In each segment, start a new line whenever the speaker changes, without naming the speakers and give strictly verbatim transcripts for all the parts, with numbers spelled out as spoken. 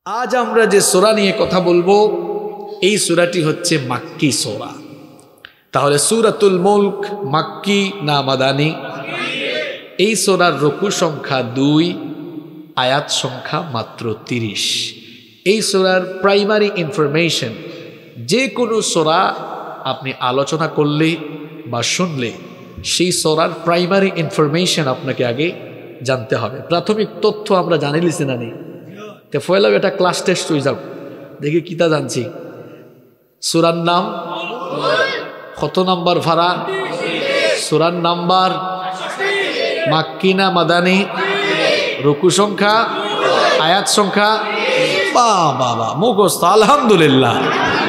আজ আমরা যে সূরা নিয়ে কথা বলবো এই সূরাটি হচ্ছে মাক্কি সূরা। তাহলে সূরাতুল মুলক মাক্কি না মাদানী? এই সূরার রুকু সংখ্যা দুই, আয়াত সংখ্যা মাত্র তিরিশ। এই সূরার প্রাইমারি ইনফরমেশন, যে কোনো সূরা আপনি আলোচনা করলে বা শুনলে সেই সূরার প্রাইমারি ইনফরমেশন আপনাকে আগে জানতে হবে। প্রাথমিক তথ্য আমরা জানি লিছি না নেই, তো ফয়লা এটা ক্লাস টেস্ট হয়ে যাও, দেখি কিতা জানছি। সূরার নাম কত নাম্বার ফারা? সূরার নাম্বার মাক্কি না মাদানী? রুকু সংখ্যা, আয়াত সংখ্যা, বা বাবা মুখস্থ, আলহামদুলিল্লাহ।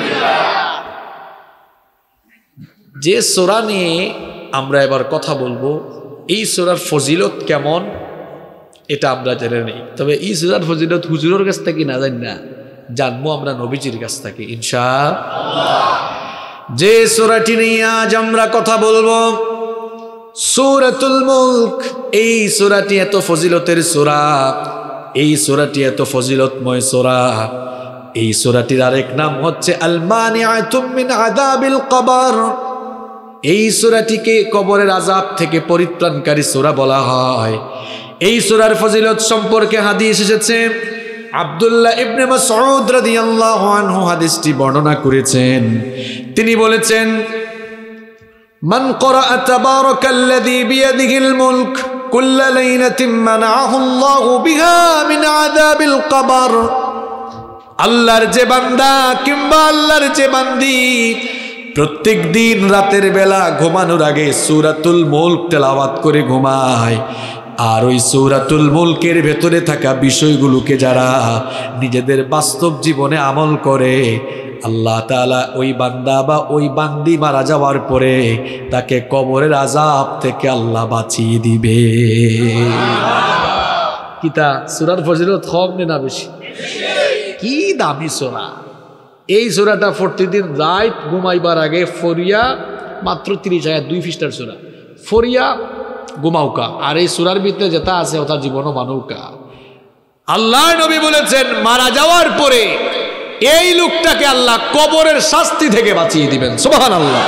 যে সূরা নিয়ে আমরা এবার কথা বলবো এই সূরার ফজিলত কেমন এটা আমরা জেনে নেই। তবে এই সূরার ফজিলত হুজুরের কাছ থেকে না জানি না, জানবো আমরা নবীজির কাছ থেকে ইনশাআল্লাহ। যে সূরাটি নিয়ে আজ আমরা কথা বলবো সূরাতুল মুলক, এই সূরাটি এত ফজিলতের সূরা, এই সূরাটি এত ফজিলতময় সূরা। এই সূরাটির আরেক নাম হচ্ছে আল মানিআতু মিন আযাবিল কবর। এই সূরাটিকে কবরের আযাব থেকে পরিত্রাণকারী সূরা বলা হয়। এই সূরার ফজিলত সম্পর্কে হাদিস এসেছে। আব্দুল্লাহ ইবনে মাসউদ রাদিয়াল্লাহু আনহু হাদিসটি বর্ণনা করেছেন। তিনি বলেছেন, মান ক্বরাআ তাবারাকাল্লাযী বিয়াদিহিল মুলক কুল্লা লাইলাতিন মানাআহু আল্লাহু বিহা মিন আযাবিল কবর। আল্লাহর যে বান্দা কিংবা আল্লাহর যে বান্দি প্রত্যেক দিন রাতের বেলা ঘুমানোর আগে সূরাতুল মুলক তেলাওয়াত করে ঘুমায়, আর ওই সূরাতুল মুলকের ভেতরে থাকা বিষয়গুলোকে যারা নিজেদের বাস্তব জীবনে আমল করে, আল্লাহ তাআলা ওই বান্দা বা ওই বান্দি মারা যাওয়ার পরে তাকে কবরের আযাব থেকে আল্লাহ বাঁচিয়ে দিবে। কিতা সূরার ফজিলত কম না বেশি? কি দামি সূরা! এই সূরাটা প্রতিদিন রাত ঘুমাইবার আগে ফরিয়া, মাত্র তিরিশ আয়াত, দুই পৃষ্ঠার সূরা, ফরিয়া ঘুমাউকা। আর এই সূরার ভিতরে যেটা আছে ওটা জীবনও মানৌকা। আল্লাহ নবী বলেছেন মারা যাওয়ার পরে এই লোকটাকে আল্লাহ কবরের শাস্তি থেকে বাঁচিয়ে দিবেন। সুবহানাল্লাহ।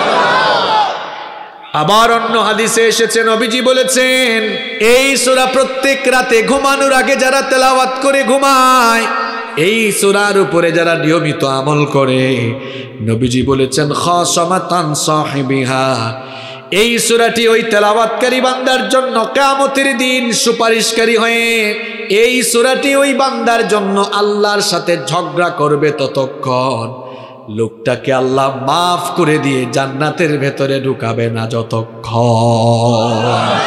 আবার অন্য হাদিসে এসেছে, নবীজি বলেছেন এই সূরা প্রত্যেক রাতে ঘুমানোর আগে যারা তেলাওয়াত করে ঘুমায়, এই সূরার উপরে যারা নিয়মিত আমল করে, নবীজি বলেছেন খাসামাতান সাহিবিহা, এই সূরাটি ওই তেলাওয়াতকারী বান্দার জন্য কিয়ামতের দিন সুপারিশকারী হয়ে এই সূরাটি ওই বান্দার জন্য আল্লাহর সাথে ঝগড়া করবে ততক্ষণ লোকটাকে আল্লাহ মাফ করে দিয়ে জান্নাতের ভেতরে ঢুকাবে না যতক্ষণ।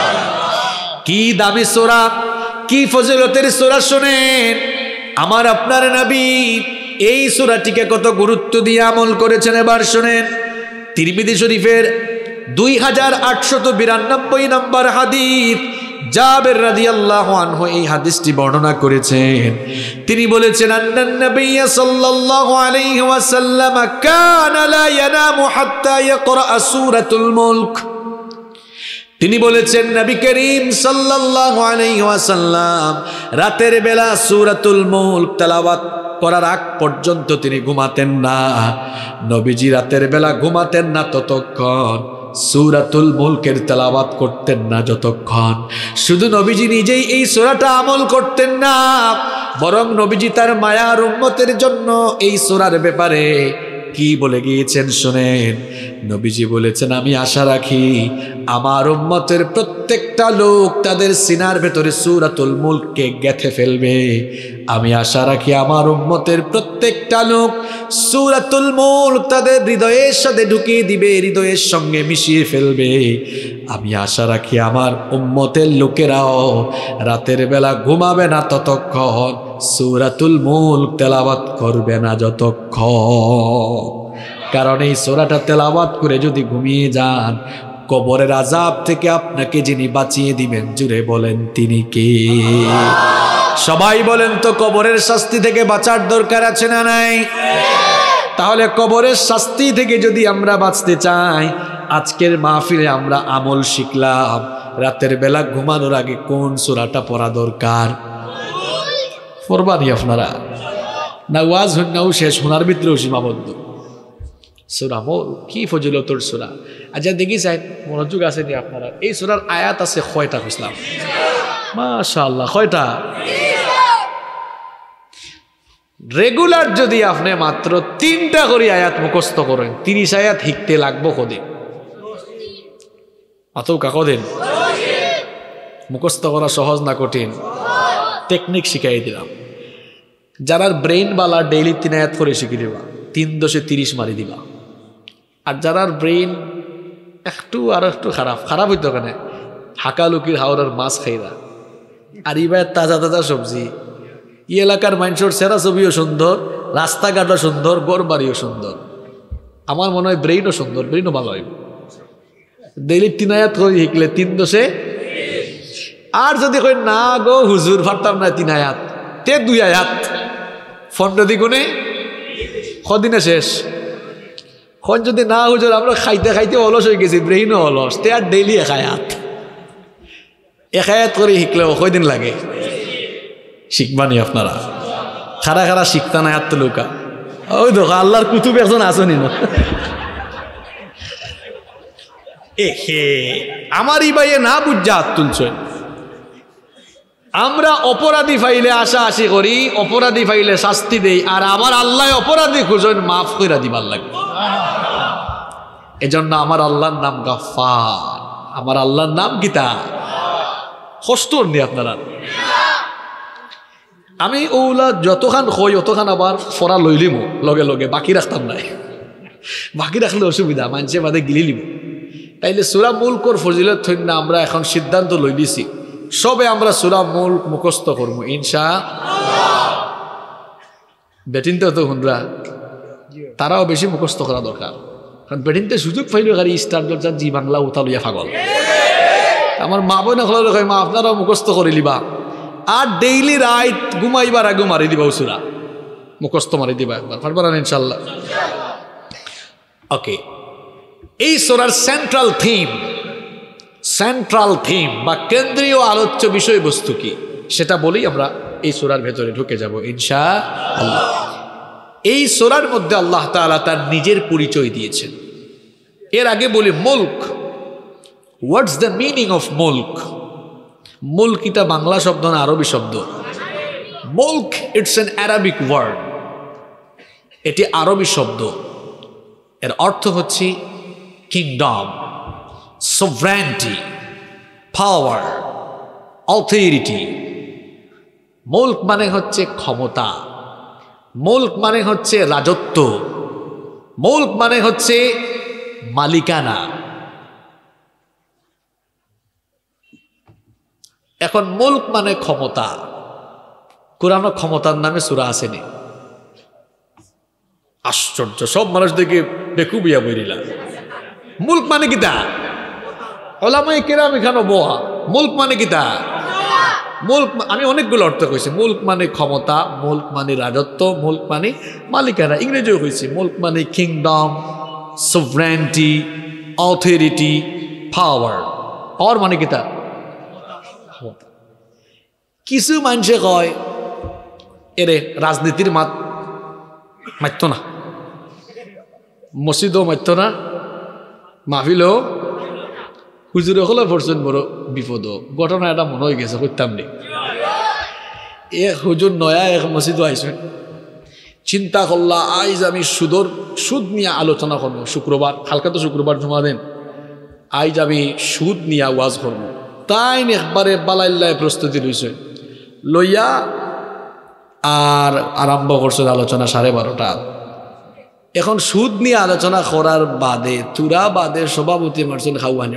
কি দামি সূরা, কি ফজিলতের সূরা! শুনেন, আমার আপনার নবী এই সূরাটিকে কত গুরুত্ব দিয়ে আমল করেছেন। এবার শুনেন, তিরমিজি শরীফের দুই হাজার আটশত বিরানব্বই নম্বর হাদিস, জাবের রাদিয়াল্লাহু আনহু এই হাদিসটি বর্ণনা করেছেন। তিনি বলেছেন, আন্নান নবী সাল্লাল্লাহু আলাইহি ওয়াসাল্লাম কানা লা ইয়ানামু হাত্তা ইয়াকরা সূরাতুল মুলক। তিনি বলেছেন নবী করিম সাল্লাল্লাহু আলাইহি ওয়াসাল্লাম রাতের বেলা সূরাতুল মুলক তেলাওয়াত করার আগ পর্যন্ত তিনি ঘুমাতেন না। নবীজি রাতের বেলা ঘুমাতেন না ততক্ষণ সূরাতুল মুলকের তেলাওয়াত করতেন না যতক্ষণ। শুধু নবীজি নিজেই এই সূরাটা আমল করতেন না, বরং নবীজি তার মায়ার উম্মতের জন্য এই সূরার ব্যাপারে কি বলে গিয়েছেন শুনেন। নবীজি বলেছেন, আমি আশা রাখি আমার উম্মতের প্রত্যেকটা লোক তাদের সিনার ভেতরে সূরাতুল মুলককে গেঁথে ফেলবে। আমি আশা রাখি আমার উম্মতের প্রত্যেকটা লোক সূরাতুল মুলক তাদের হৃদয়ের সাথে ঢুকিয়ে দিবে, হৃদয়ের সঙ্গে মিশিয়ে ফেলবে। আমি আশা রাখি আমার উম্মতের লোকেরাও রাতের বেলা ঘুমাবে না ততক্ষণ সূরাতুল মুলক তেলাওয়াত করবে না যতক্ষণ। কারণ এই সূরাটা তেলাওয়াত করে যদি ঘুমিয়ে যান, কবরের আযাব থেকে আপনাকে যিনি বাঁচিয়ে দিবেন, জুড়ে বলেন তিনি কে? সবাই বলেন তো, কবরের শাস্তি থেকে বাঁচার দরকার আছে না নাই? তাহলে কবরের শাস্তি থেকে যদি আমরা বাঁচতে চাই, আজকের মাহফিলে আমরা আমল শিখলাম রাতের বেলা ঘুমানোর আগে কোন সূরাটা পড়া দরকার। পড়বানি আপনারা? না ওয়াজ হন্যাও শেষ শোনার ভিতরেও সীমাবদ্ধ। সূরা মুলক কি ফজিলতর সূরা। আচ্ছা দেখি চাই মনোযোগ আছে নি আপনারা? এই সূরার আয়াত আছে কয়টা ইসলাম? মাশাআল্লাহ, কয়টা? রেগুলার যদি আপনি মাত্র তিনটা করে আয়াত মুখস্থ করেন, তিরিশ আয়াত শিখতে লাগবো কদিন? অত কদিন? মুখস্থ করা সহজ না কঠিন? টেকনিক শিখাই দিলাম। যারা ব্রেইন বালা ডেইলি তিন আয়াত করে শিখে দিবা, তিন দশে তিরিশ মারি দিবা। আর যারা ব্রেইন একটু আর একটু খারাপ খারাপ হইতো কেন, হাকালুকির হাওড়ার মাছ খাইরা আর ইবার তাজা তাজা সবজি, ই এলাকার মানুষের সেরা ছবিও সুন্দর, রাস্তাঘাটও সুন্দর, গড় বাড়িও সুন্দর। আমার মনে হয় ব্রেইনও সুন্দর, ব্রেইনও ভালো হইব। ডেইলি তিন আয়াত করে শিখলে তিন দশে। আর যদি কই না গো হুজুর পারতাম না তিন আয়াত, তে দুই আয়াত পনেরো দ্বিগুণে কদিনে শেষ। খন যদি না হুজুর আমরা খাইতে খাইতে অলস হয়ে গেছি, ব্রেইনও অলস, তে আর ডেইলি এক আয়াত এক আয়াত করে শিখলেও কয়দিন লাগে? শিখবানি আপনারা খারা খারা শিখতা না আয়াত লোকা। ওই দেখো আল্লাহর কুতুব একজন আসনি না। এ হে আমার ই ভাইয়ে না বুঝা হাত তুলছেন। আমরা অপরাধী ফাইলে আশা আশি করি, অপরাধী ফাইলে শাস্তি দেই, আর আমার আল্লাহ অপরাধী খুঁজেন মাফ করে দিবার লাগে। এজন্য আমার আল্লাহর নাম গাফফার, আমার আল্লাহর নাম গীতা। কষ্ট নি আপনারা? আমি ওগুলা যতখান হই অতখান আবার ফরা লইলিম লগে লগে, বাকি রাখতাম নাই। বাকি রাখলে অসুবিধা, মানুষে বাদে গিলি লিব। তাইলে সূরা মুলকর ফজিলত থইন না আমরা এখন সিদ্ধান্ত লই দিছি, সবে আমরা সূরা মুলক মুখস্থ করবো ইনশাআল্লাহ। বেটিনতে তো হুনরা তারাও বেশি মুখস্থ করা দরকার, কারণ বেটিনতে সুযোগ পাইল গাড়ি স্টার দরজা জি বাংলা উতা লইয়া পাগল। আমার মা বোন হল মা আপনারাও মুখস্থ করে লিবা, আর ডেইলি রাইট ঘুমাইবার আগে মারি দিবা সূরা মুখস্থ মারি দিবা একবার, পারবা না ইনশাআল্লাহ? ওকে, এই সূরার সেন্ট্রাল থিম, সেন্ট্রাল থিম বা কেন্দ্রীয় আলোচ্য বিষয়বস্তু কি সেটা বলেই আমরা এই সূরার ভেতরে ঢুকে যাব ইনশাআল্লাহ। এই সূরার মধ্যে আল্লাহ তাআলা তার নিজের পরিচয় দিয়েছেন। এর আগে বলি মুলক, হোয়াটস দ্য মিনিং অফ মুলক? মুলক এটা বাংলা শব্দ না আরবি শব্দ? মুলক ইটস অ্যান অ্যারাবিক ওয়ার্ড, এটি আরবি শব্দ। এর অর্থ হচ্ছে কিংডম, sovereignty, power, authority। মুলক মানে হচ্ছে ক্ষমতা, মুলক মানে হচ্ছে রাজত্ব, মুলক মানে হচ্ছে মালিকানা। এখন মুলক মানে ক্ষমতা, কোরআন ক্ষমতার নামে সূরা আসেনি। আশ্চর্য, সব মানুষ দেখে বেকুবিয়া বইরিলা। মুলক মানে কিতা? ওলামায়ে কেরাম এখানে বোয়া। মুলক মানে কিতা? মুলক আমি অনেকগুলো অর্থ কইছি। মুলক মানে ক্ষমতা, মুলক মানে রাজত্ব, মুলক মানে মালিকানা। ইংরেজিও কইছি মুলক মানে kingdom, sovereignty, authority, power. Power মানে কিতা? কিছু মানুষে কয় এরে রাজনীতির মাত মাত্য না, মসজিদও মাত্য না, মাহফিলও হুজুরে হলে পড়ছেন বড় বিপদ। ঘটনা এটা মনে হয়ে গেছে, করতাম নি। এক হুজুর নয়া এক মসজিদও আইসেন, চিন্তা করলা আইজ আমি সুদর সুদ নিয়ে আলোচনা করবো। শুক্রবার, হালকা তো শুক্রবার জমা দেন, আইজ আমি সুদ নিয়ে ওয়াজ করবো। তাই একবারে বালাইল্লায় প্রস্তুতি লইছে, লইয়া আর আরম্ভ করছে আলোচনা সাড়ে বারোটা। এখন সুদ নিয়ে আলোচনা করার বাদে তুরা বাদে সভাপতি মারছেন খাওয়ানি।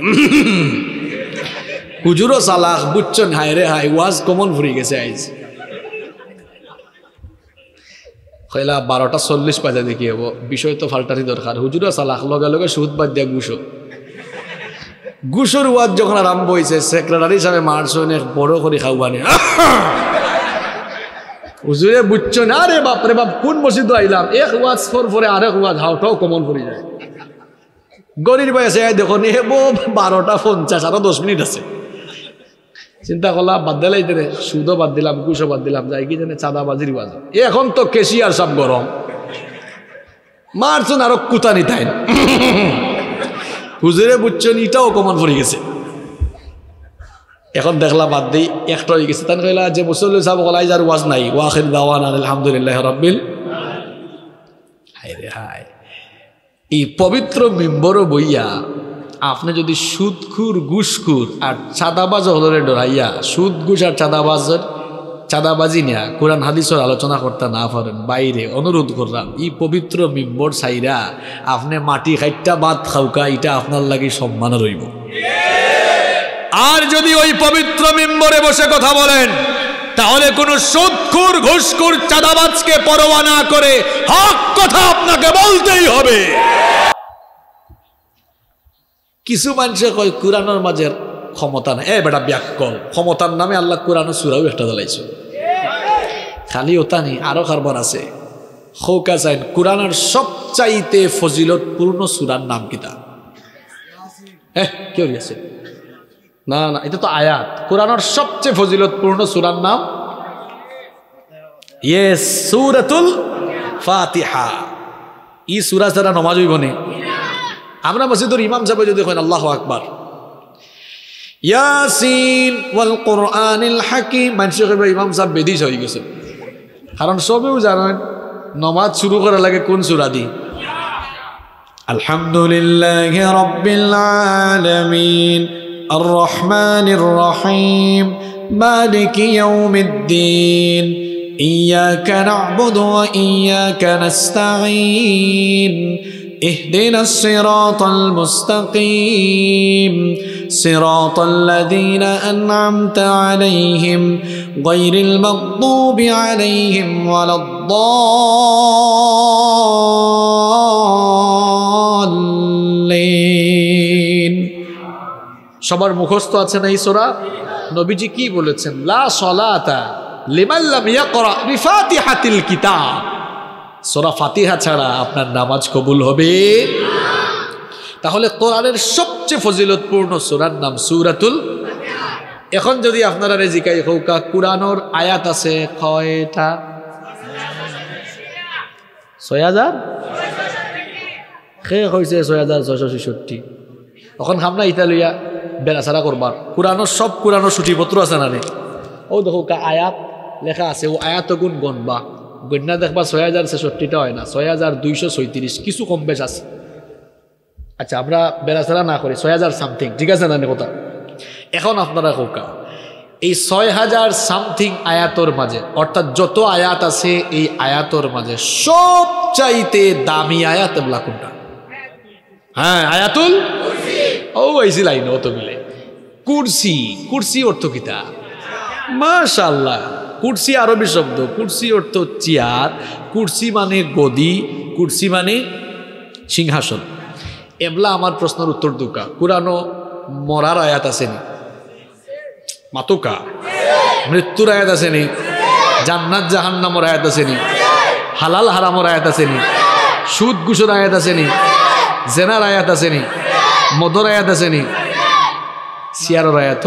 হুজুরও চালাক, বুঝছেন হাই রে হাই, ওয়াজ কমন ভরে গেছে আইজ। কইলা বারোটা চল্লিশ বাজে দেখি হবো, বিষয় তো ফাল্টারি দরকার। হুজুরও চালাক, লগে লগে সুদ বাদ দিয়া গুছো। গুসর ওয়াজ যখন আরম্ভ হয়েছে, সেক্রেটারি সাহেব মারছেন এক বড় করে খাওয়ানি। হুজুরে বুঝছো না রে বাপ রে বাপ, কোন মসজিদ আইলাম, এক ওয়াজ ফোর ফোরে আরেক ওয়াজ হাওটাও কমন পড়ে যায়। গরির বয়সে দেখুন এ বো বারোটা পঞ্চাশ, আরো দশ মিনিট আছে। চিন্তা করলাম বাদ দিলাই দেরে সুদও বাদ দিলাম ঘুষও বাদ দিলাম যাই কি জানে চাঁদাবাজির বাজার এখন তো কেশিয়ার সব গরম মারছেন আরো কুতানি তাই হুজুরে বুঝছেন এটাও কমন পড়ে গেছে এখন দেখলাম বাদ দিই একটা হয়ে গেছে তাই কইলা যে মুসল্লি সাহেব গলাই যার ওয়াজ নাই ওয়াখির দাওয়ানা আলহামদুলিল্লাহ রাব্বিল হায় রে হায় এই পবিত্র মিম্বর বইয়া আপনি যদি সুদখুর ঘুষখুর আর চাঁদাবাজ হলরে ডরাইয়া সুদ ঘুষ আর চাঁদাবাজের চাঁদাবাজি নিয়া কোরআন হাদিসের আলোচনা করতে না পারেন বাইরে অনুরোধ করলাম এই পবিত্র মিম্বর সাইরা আপনি মাটি খাইটা বাদ খাউকা এটা আপনার লাগি সম্মান রইব আর যদি ওই পবিত্র মিম্বরে বসে কথা বলেন তাহলে কোন সুদখুর ঘুষখুর চাঁদাবাজকে পরোয়া না করে হক কথা আপনাকে বলতেই হবে কিছু মানুষে কয় কোরআনের মাঝের ক্ষমতা নাই এ বেটা ব্যাককল ক্ষমতার নামে আল্লাহ কোরআনের সূরাও একটা জ্বালাইছে খালি ওটা নেই আরো কারবার আছে খোকা চাইন কোরআনের সবচাইতে ফজিলতপূর্ণ সূরার নাম কিতা হ্যাঁ কেউ আছে না না এটা তো আয়াত কোরআনের সবচেয়ে ফজিলতপূর্ণ সূরার নাম ইয়েস সূরাতুল ফাতিহা এই সূরা ছাড়া নামাজ হইব না আমরা মসজিদের ইমাম সাহেব যদি কইন আল্লাহু আকবার ইয়াসিন ওয়াল কুরআনিল হাকিম মানুষ কইবে ইমাম সাহেব বেদিস হয়ে গেছে কারণ সবেও জানেন নামাজ শুরু করার লাগে কোন সূরা দি আলহামদুলিল্লাহি রাব্বিল আলামিন আর রহমানির রহিম মালিকি ইয়াউমিদ্দিন ইয়্যাকা না'বুদু ওয়া ইয়্যাকা নাস্তাঈন اهدنا الصراط المستقيم صراط الذين أنعمت عليهم غير المغضوب عليهم ولا الضالين সবার মুখস্থ আছে না এই সূরা নবীজি কি বলেছেন লা সালাতা লিমান লাম ইয়াকরা বিফাতিহাতিল কিতাব সূরা ফাতিহা ছাড়া আপনার নামাজ কবুল হবে তাহলে কোরআনের সবচেয়ে ফজিলতপূর্ণ সূরার নাম সূরাতুল এখন যদি আপনারা জিজ্ঞাসা হোকা কোরআনের আয়াত আছে কয়টা ছয় হাজার কে হইছে ছয় হাজার ছয়শো ছেষট্টি এখন আমরা ইটা লইয়া বেড়াছাড়া করবার কোরআনের সব কোরআনের সূচিপত্র আছে না রে ও দেখো আয়াত লেখা আছে ও আয়াত গুণ গণবা গণ্যা দেখবা ছয় হাজার ছেষট্টিটা হয় না ছয় হাজার দুইশো ছয়ত্রিশ কিছু কম বেশ আছে আচ্ছা আমরা বেড়াছাড়া না করি ছয় হাজার সামথিং ঠিক আছে না কথা এখন আপনারা কোকা এই ছয় হাজার সামথিং আয়াতর মাঝে অর্থাৎ যত আয়াত আছে এই আয়াতর মাঝে সবচাইতে দামি আয়াত এগুলা কোনটা হ্যাঁ আয়াতুল ও আইসি লাইন অত মিলে কুরসি কুরসি অর্থ কিতা মাশাআল্লাহ কুরসি আরবি শব্দ কুরসি অর্থ চেয়ার কুরসি মানে গদি কুরসি মানে সিংহাসন এবলা আমার প্রশ্নের উত্তর দুকা কোরআনও মরার আয়াত আসেনি মাতুকা মৃত্যুর আয়াত আসেনি জান্নাত জাহান্নামের আয়াত আসেনি হালাল হারামের আয়াত আসেনি সুদ ঘুষের আয়াত আসেনি জেনার আয়াত আসেনি মদর আয়াত আসেনি সিয়ারের আয়াত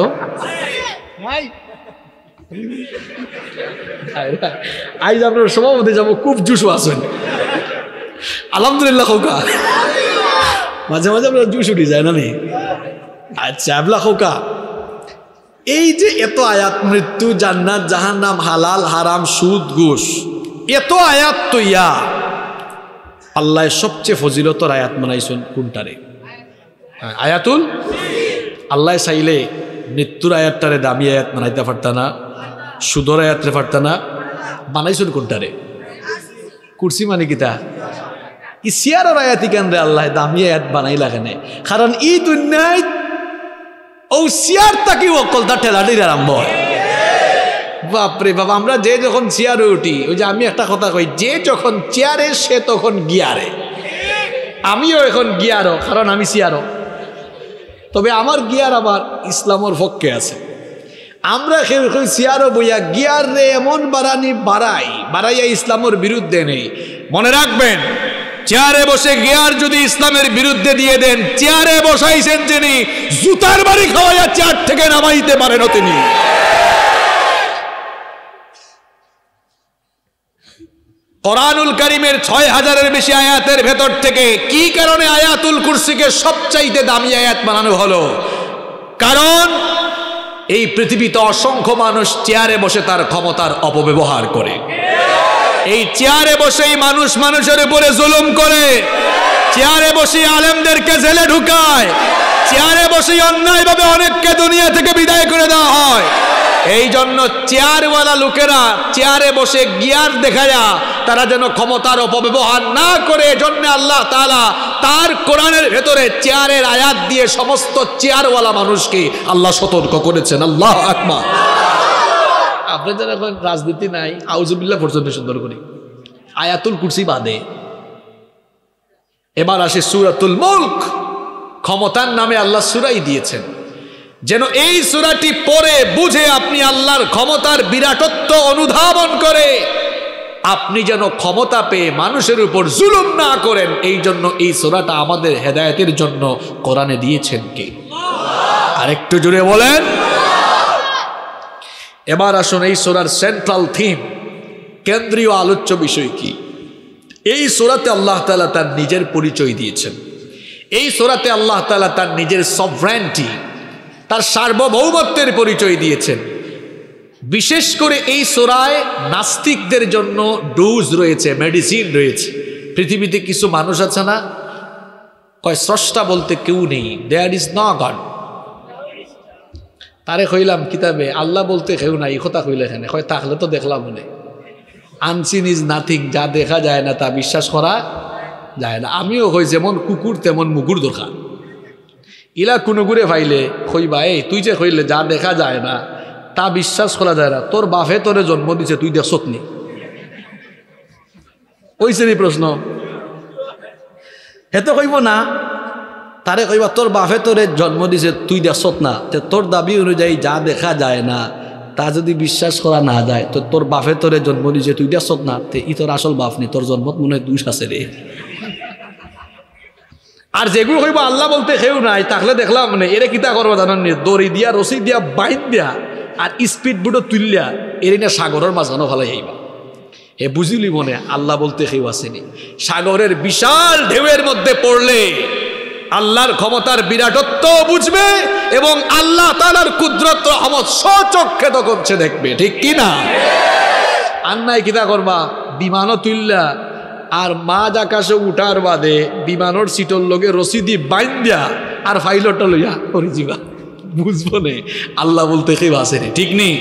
আইজ আপনার সভাপতি যাবো খুব জুসু আসেন আলহামদুলিল্লাহ খোকা মাঝে মাঝে আপনার জুস উঠে যায় না নি আচ্ছা আবলা খোকা এই যে এত আয়াত মৃত্যু জান্নাত জাহান্নাম হালাল হারাম সুদ ঘুষ এত আয়াত তো ইয়া আল্লাহ সবচেয়ে ফজিলতর আয়াত বানাইছেন কোনটারে আয়াতুল আল্লাহ চাইলে মৃত্যুর আয়াতটারে দামি আয়াত বানাইতে পারতা না সুদর আয়াতরে পারতা না বানাইছেন কোনটারে কুরসি মানে কিতা ই সিয়ারের আয়াতি কেন রে আল্লাহ দামি আয়াত বানাইলা কেন কারণ ই দুনিয়ায় ও সিয়ার তাকে অকলটা ঠেলাটির আরম্ভ হয় বাপরে বাবা আমরা যে যখন চেয়ারে উঠি ওই যে আমি একটা কথা কই যে যখন চেয়ারে সে তখন গিয়ারে আমিও এখন গিয়ারও কারণ আমি চেয়ারও তবে আমার গিয়ার আবার ইসলামের পক্ষে আছে আমরা কেউ কেউ চেয়ারও বইয়া গিয়ার রে এমন বাড়ানি বাড়াই বাড়াইয়া ইসলামের বিরুদ্ধে নেই মনে রাখবেন চেয়ারে বসে গিয়ার যদি ইসলামের বিরুদ্ধে দিয়ে দেন, চেয়ারে বসাইছেন যিনি, জুতার বাড়ি খাওয়াইয়া চেয়ার থেকে নামাইতে পারেন তিনি। কোরআনুল কারীমের ছয় হাজারের বেশি আয়াতের ভেতর থেকে কি কারণে আয়াতুল কুরসিকে সবচাইতে দামি আয়াত বানানো হলো? কারণ এই পৃথিবীতে অসংখ্য মানুষ চেয়ারে বসে তার ক্ষমতার অপব্যবহার করে। এই চেয়ারে বসেই মানুষ মানুষের উপরে জুলুম করে, চেয়ারে বসে আলেমদেরকে জেলে ঢুকায়, চেয়ারে বসে অন্যায়ভাবে অনেককে দুনিয়া থেকে বিদায় করে দেওয়া হয়। এই জন্য চেয়ারওয়ালা লোকেরা চেয়ারে বসে গিয়ার দেখায় তারা যেন ক্ষমতার অপব্যবহার না করে, এজন্য আল্লাহ তাআলা তার কোরআনের ভেতরে চেয়ারের আয়াত দিয়ে সমস্ত চেয়ারওয়ালা মানুষকে আল্লাহ সতর্ক করেছেন। আল্লাহু আকবার। আপনাদের এখন রাজনীতি নাই, আউযুবিল্লাহ পর্যন্ত সুন্দর করি, আয়াতুল কুরসি বাদে। এবার আসে সূরাতুল মুলক। ক্ষমতার নামে আল্লাহ সূরাই দিয়েছেন, যেন এই সূরাটি পড়ে বুঝে আপনি আল্লাহর ক্ষমতার বিরাটত্ব অনুধাবন করে আপনি যেন ক্ষমতা পেয়ে মানুষের উপর জুলুম না করেন। এই জন্য এই সূরাটা আমাদের হেদায়েতের জন্য কোরআনে দিয়েছেন কে? আরেকটু জোরে বলেন। এবার আসুন এই সূরার সেন্ট্রাল থিম, কেন্দ্রীয় আলোচ্য বিষয় কি? এই সূরাতে আল্লাহ তাআলা তার নিজের পরিচয় দিয়েছেন। এই সূরাতে আল্লাহ তাআলা তার নিজের সভরেন্টি, তার সার্বভৌমত্বের পরিচয় দিয়েছেন। বিশেষ করে এই সূরায় নাস্তিকদের জন্য ডোজ রয়েছে, মেডিসিন রয়েছে। পৃথিবীতে কিছু মানুষ আছে না, কয় স্রষ্টা বলতে কেউ নেই, দেয়ার ইজ নো গড। তারে কইলাম কিতাবে আল্লাহ বলতে কেউ নাই, এই কথা কইলে এখানে কয় থাকলে তো দেখলাম মনে। আনসিন ইজ নাথিং, যা দেখা যায় না তা বিশ্বাস করা যায় না। আমিও কই যেমন কুকুর তেমন মুগুর দরকার। ইলা কোনো ঘুরে ভাইলে কইবা এই তুই যে কইলে যা দেখা যায় না তা বিশ্বাস করা যায় না, তোর বাপে তোরে জন্ম দিছে তুই দেখছত নি? ওইছে নি প্রশ্ন? হেতে কইব না, তারে কইবা তোর বাপে তোরে জন্ম দিছে তুই দেখছত না, তোর দাবি অনুযায়ী যা দেখা যায় না তা যদি বিশ্বাস করা না যায় তো তোর বাপে তোরে জন্ম দিছে তুই দেখছত না, ই তোর আসল বাপ নি, তোর জন্মত মনে হয় দুষ আছে রে। আর যেগুলো কইব আল্লাহ বলতে কেউ নাই, তাহলে দেখলাম মানে এরে কিতা করবো জানান নি, দড়ি দিয়া রশি দিয়া বাইন দিয়া আর স্পিড বোটও তুললিয়া এর না সাগরের মাঝখানো ভালাই আইবা। হে বুঝিলি মনে আল্লাহ বলতে কেউ আসেনি। সাগরের বিশাল ঢেউয়ের মধ্যে পড়লে আল্লাহর ক্ষমতার বিরাটত্ব বুঝবে এবং আল্লাহ তাআলার কুদরত রহমত স্বচক্ষে তখন সে দেখবে, ঠিক কি না? আর নাই কিতা করবা, বিমানও তুললা আর মাঝ আকাশে উঠার বাদে বিমানোর সিটর লগে রশি দি বাইন দিয়া আর ফাইলটা লইয়া করে যাবা, বুঝবো নে আল্লাহ বলতে কেউ আসেনি, ঠিক নেই?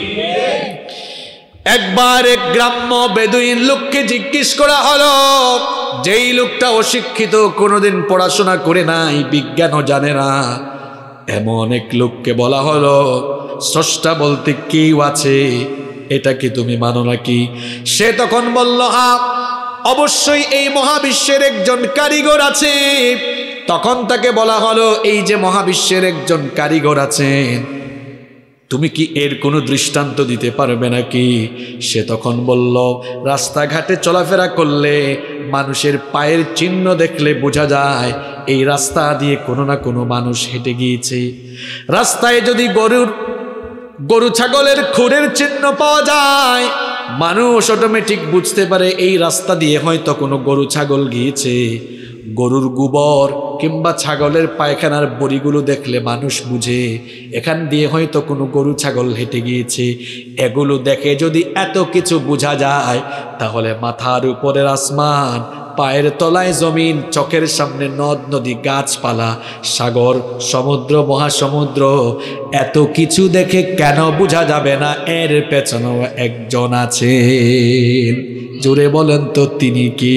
একবার এক গ্রাম্য বেদুইন লোককে জিজ্ঞেস করা হলো, যেই লোকটা অশিক্ষিত, কোনোদিন পড়াশোনা করে নাই, বিজ্ঞানও জানে না, এমন এক লোককে বলা হলো স্রষ্টা বলতে কেউ আছে, এটা কি তুমি মানো নাকি? সে তখন বলল হ্যাঁ, অবশ্যই এই মহাবিশ্বের একজন কারিগর আছে। তখন তাকে বলা হলো এই যে মহাবিশ্বের একজন কারিগর আছেন, তুমি কি এর কোনো দৃষ্টান্ত দিতে পারবে নাকি? সে তখন বলল, রাস্তাঘাটে চলাফেরা করলে মানুষের পায়ের চিহ্ন দেখলে বোঝা যায় এই রাস্তা দিয়ে কোনো না কোনো মানুষ হেঁটে গিয়েছে। রাস্তায় যদি গরুর গরু ছাগলের খুরের চিহ্ন পাওয়া যায়, মানুষ অটোমেটিক বুঝতে পারে এই রাস্তা দিয়ে হয়তো কোনো গরু ছাগল গিয়েছে। গরুর গোবর কিংবা ছাগলের পায়খানার বড়িগুলো দেখলে মানুষ বুঝে এখান দিয়ে হয়তো কোনো গরু ছাগল হেঁটে গিয়েছে। এগুলো দেখে যদি এত কিছু বোঝা যায়, তাহলে মাথার উপরের আসমান, পায়ের তলায় জমিন, চোখের সামনে নদ নদী, গাছপালা, সাগর, সমুদ্র, মহাসমুদ্র, এত কিছু দেখে কেন বোঝা যাবে না এর পেছনেও একজন আছেন? জোরে বলেন তো তিনি কে?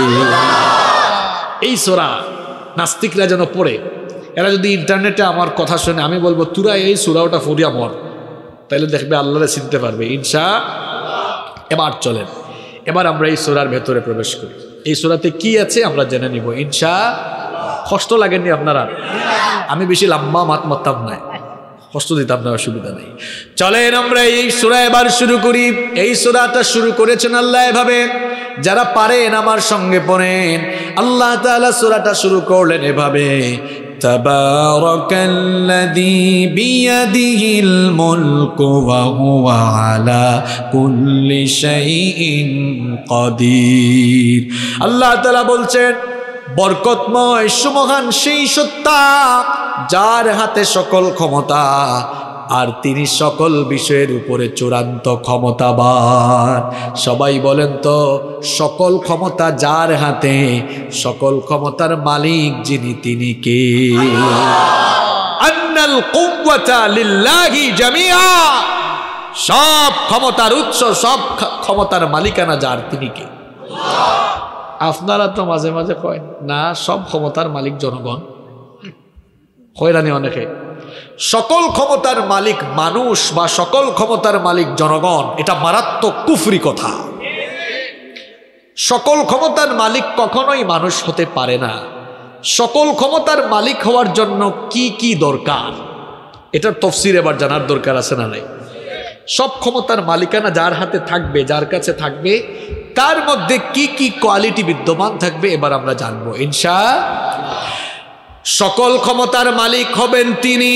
এই সূরা নাস্তিকরা যেন পড়ে, এরা যদি ইন্টারনেটে আমার কথা শুনে, আমি বলবো তোরা এই সূরা ওটা ফুরিয়া মর, তাইলে দেখবে আল্লাহরে চিনতে পারবে ইনশাআল্লাহ। এবার চলেন, এবার আমরা এই সূরার ভেতরে প্রবেশ করি। এই সূরাতে কি আছে আমরা জেনে নিব ইনশাআল্লাহ। কষ্ট লাগেননি আপনারা? আমি বেশি লম্বা মাত মারতাম না, কষ্ট দিতাম না, অসুবিধা নেই। চলেন আমরা এই সূরা এবার শুরু করি। এই সূরাটা শুরু করেছেন আল্লাহ এভাবে, যারা পারেন আমার সঙ্গে পড়েন, আল্লাহ তাআলা সূরাটা শুরু করলেন এভাবে, তাবারাকাল্লাযী বিয়াদিহিল মুলকু ওয়া হুয়া আলা কুল্লি শাইইন কাদির। আল্লাহ তাআলা বলছেন, বরকতময় সুমহান সেই সত্তা যার হাতে সকল ক্ষমতা, আর তিনি সকল বিষয়ের উপরে চূড়ান্ত ক্ষমতাবান। সবাই বলেন তো, সকল ক্ষমতা যার হাতে, সকল ক্ষমতার মালিক যিনি, তিনি কে? আন্নাল কুওয়াতা লিল্লাহি জামিআ, সব ক্ষমতার উৎস, সব ক্ষমতার মালিকানা যার, তিনি কে? আপনারা তো মাঝে মাঝে কয় না সব ক্ষমতার মালিক জনগণ, হয়রানি অনেকে। সকল ক্ষমতার মালিক মানুষ বা সকল ক্ষমতার মালিক জনগণ, এটা মারাত্মক কুফরি কথা। সকল ক্ষমতার মালিক কখনোই মানুষ হতে পারে না। সকল ক্ষমতার মালিক হওয়ার জন্য কি কি দরকার, এটার তফসির এবার জানার দরকার আছে না নাই? সব ক্ষমতার মালিকানা যার হাতে থাকবে, যার কাছে থাকবে, তার মধ্যে কি কি কোয়ালিটি বিদ্যমান থাকবে এবার আমরা জানবো ইনশাআল্লাহ। সকল ক্ষমতার মালিক হবেন তিনি,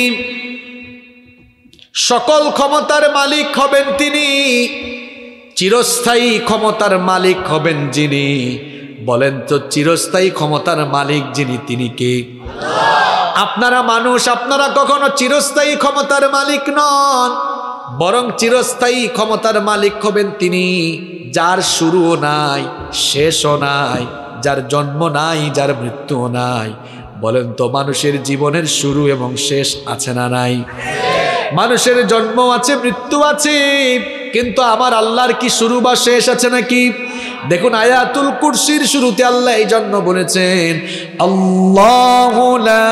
সকল ক্ষমতার মালিক হবেন তিনি, চিরস্থায়ী ক্ষমতার মালিক হবেন যিনি। বলেন তো, চিরস্থায়ী ক্ষমতার মালিক যিনি, তিনি কে? আপনারা মানুষ, আপনারা কখনো চিরস্থায়ী ক্ষমতার মালিক নন, বরং চিরস্থায়ী ক্ষমতার মালিক হবেন তিনি যার শুরুও নাই, শেষও নাই, যার জন্ম নাই, যার মৃত্যুও নাই। বলেন তো, মানুষের জীবনের শুরু এবং শেষ আছে না নাই? মানুষের জন্ম আছে, মৃত্যু আছে, কিন্তু আমার আল্লাহর কি শুরু বা শেষ আছে নাকি? দেখুন আয়াতুল কুরসির শুরুতে আল্লাহ এই জন্য বলেছেন, আল্লাহু লা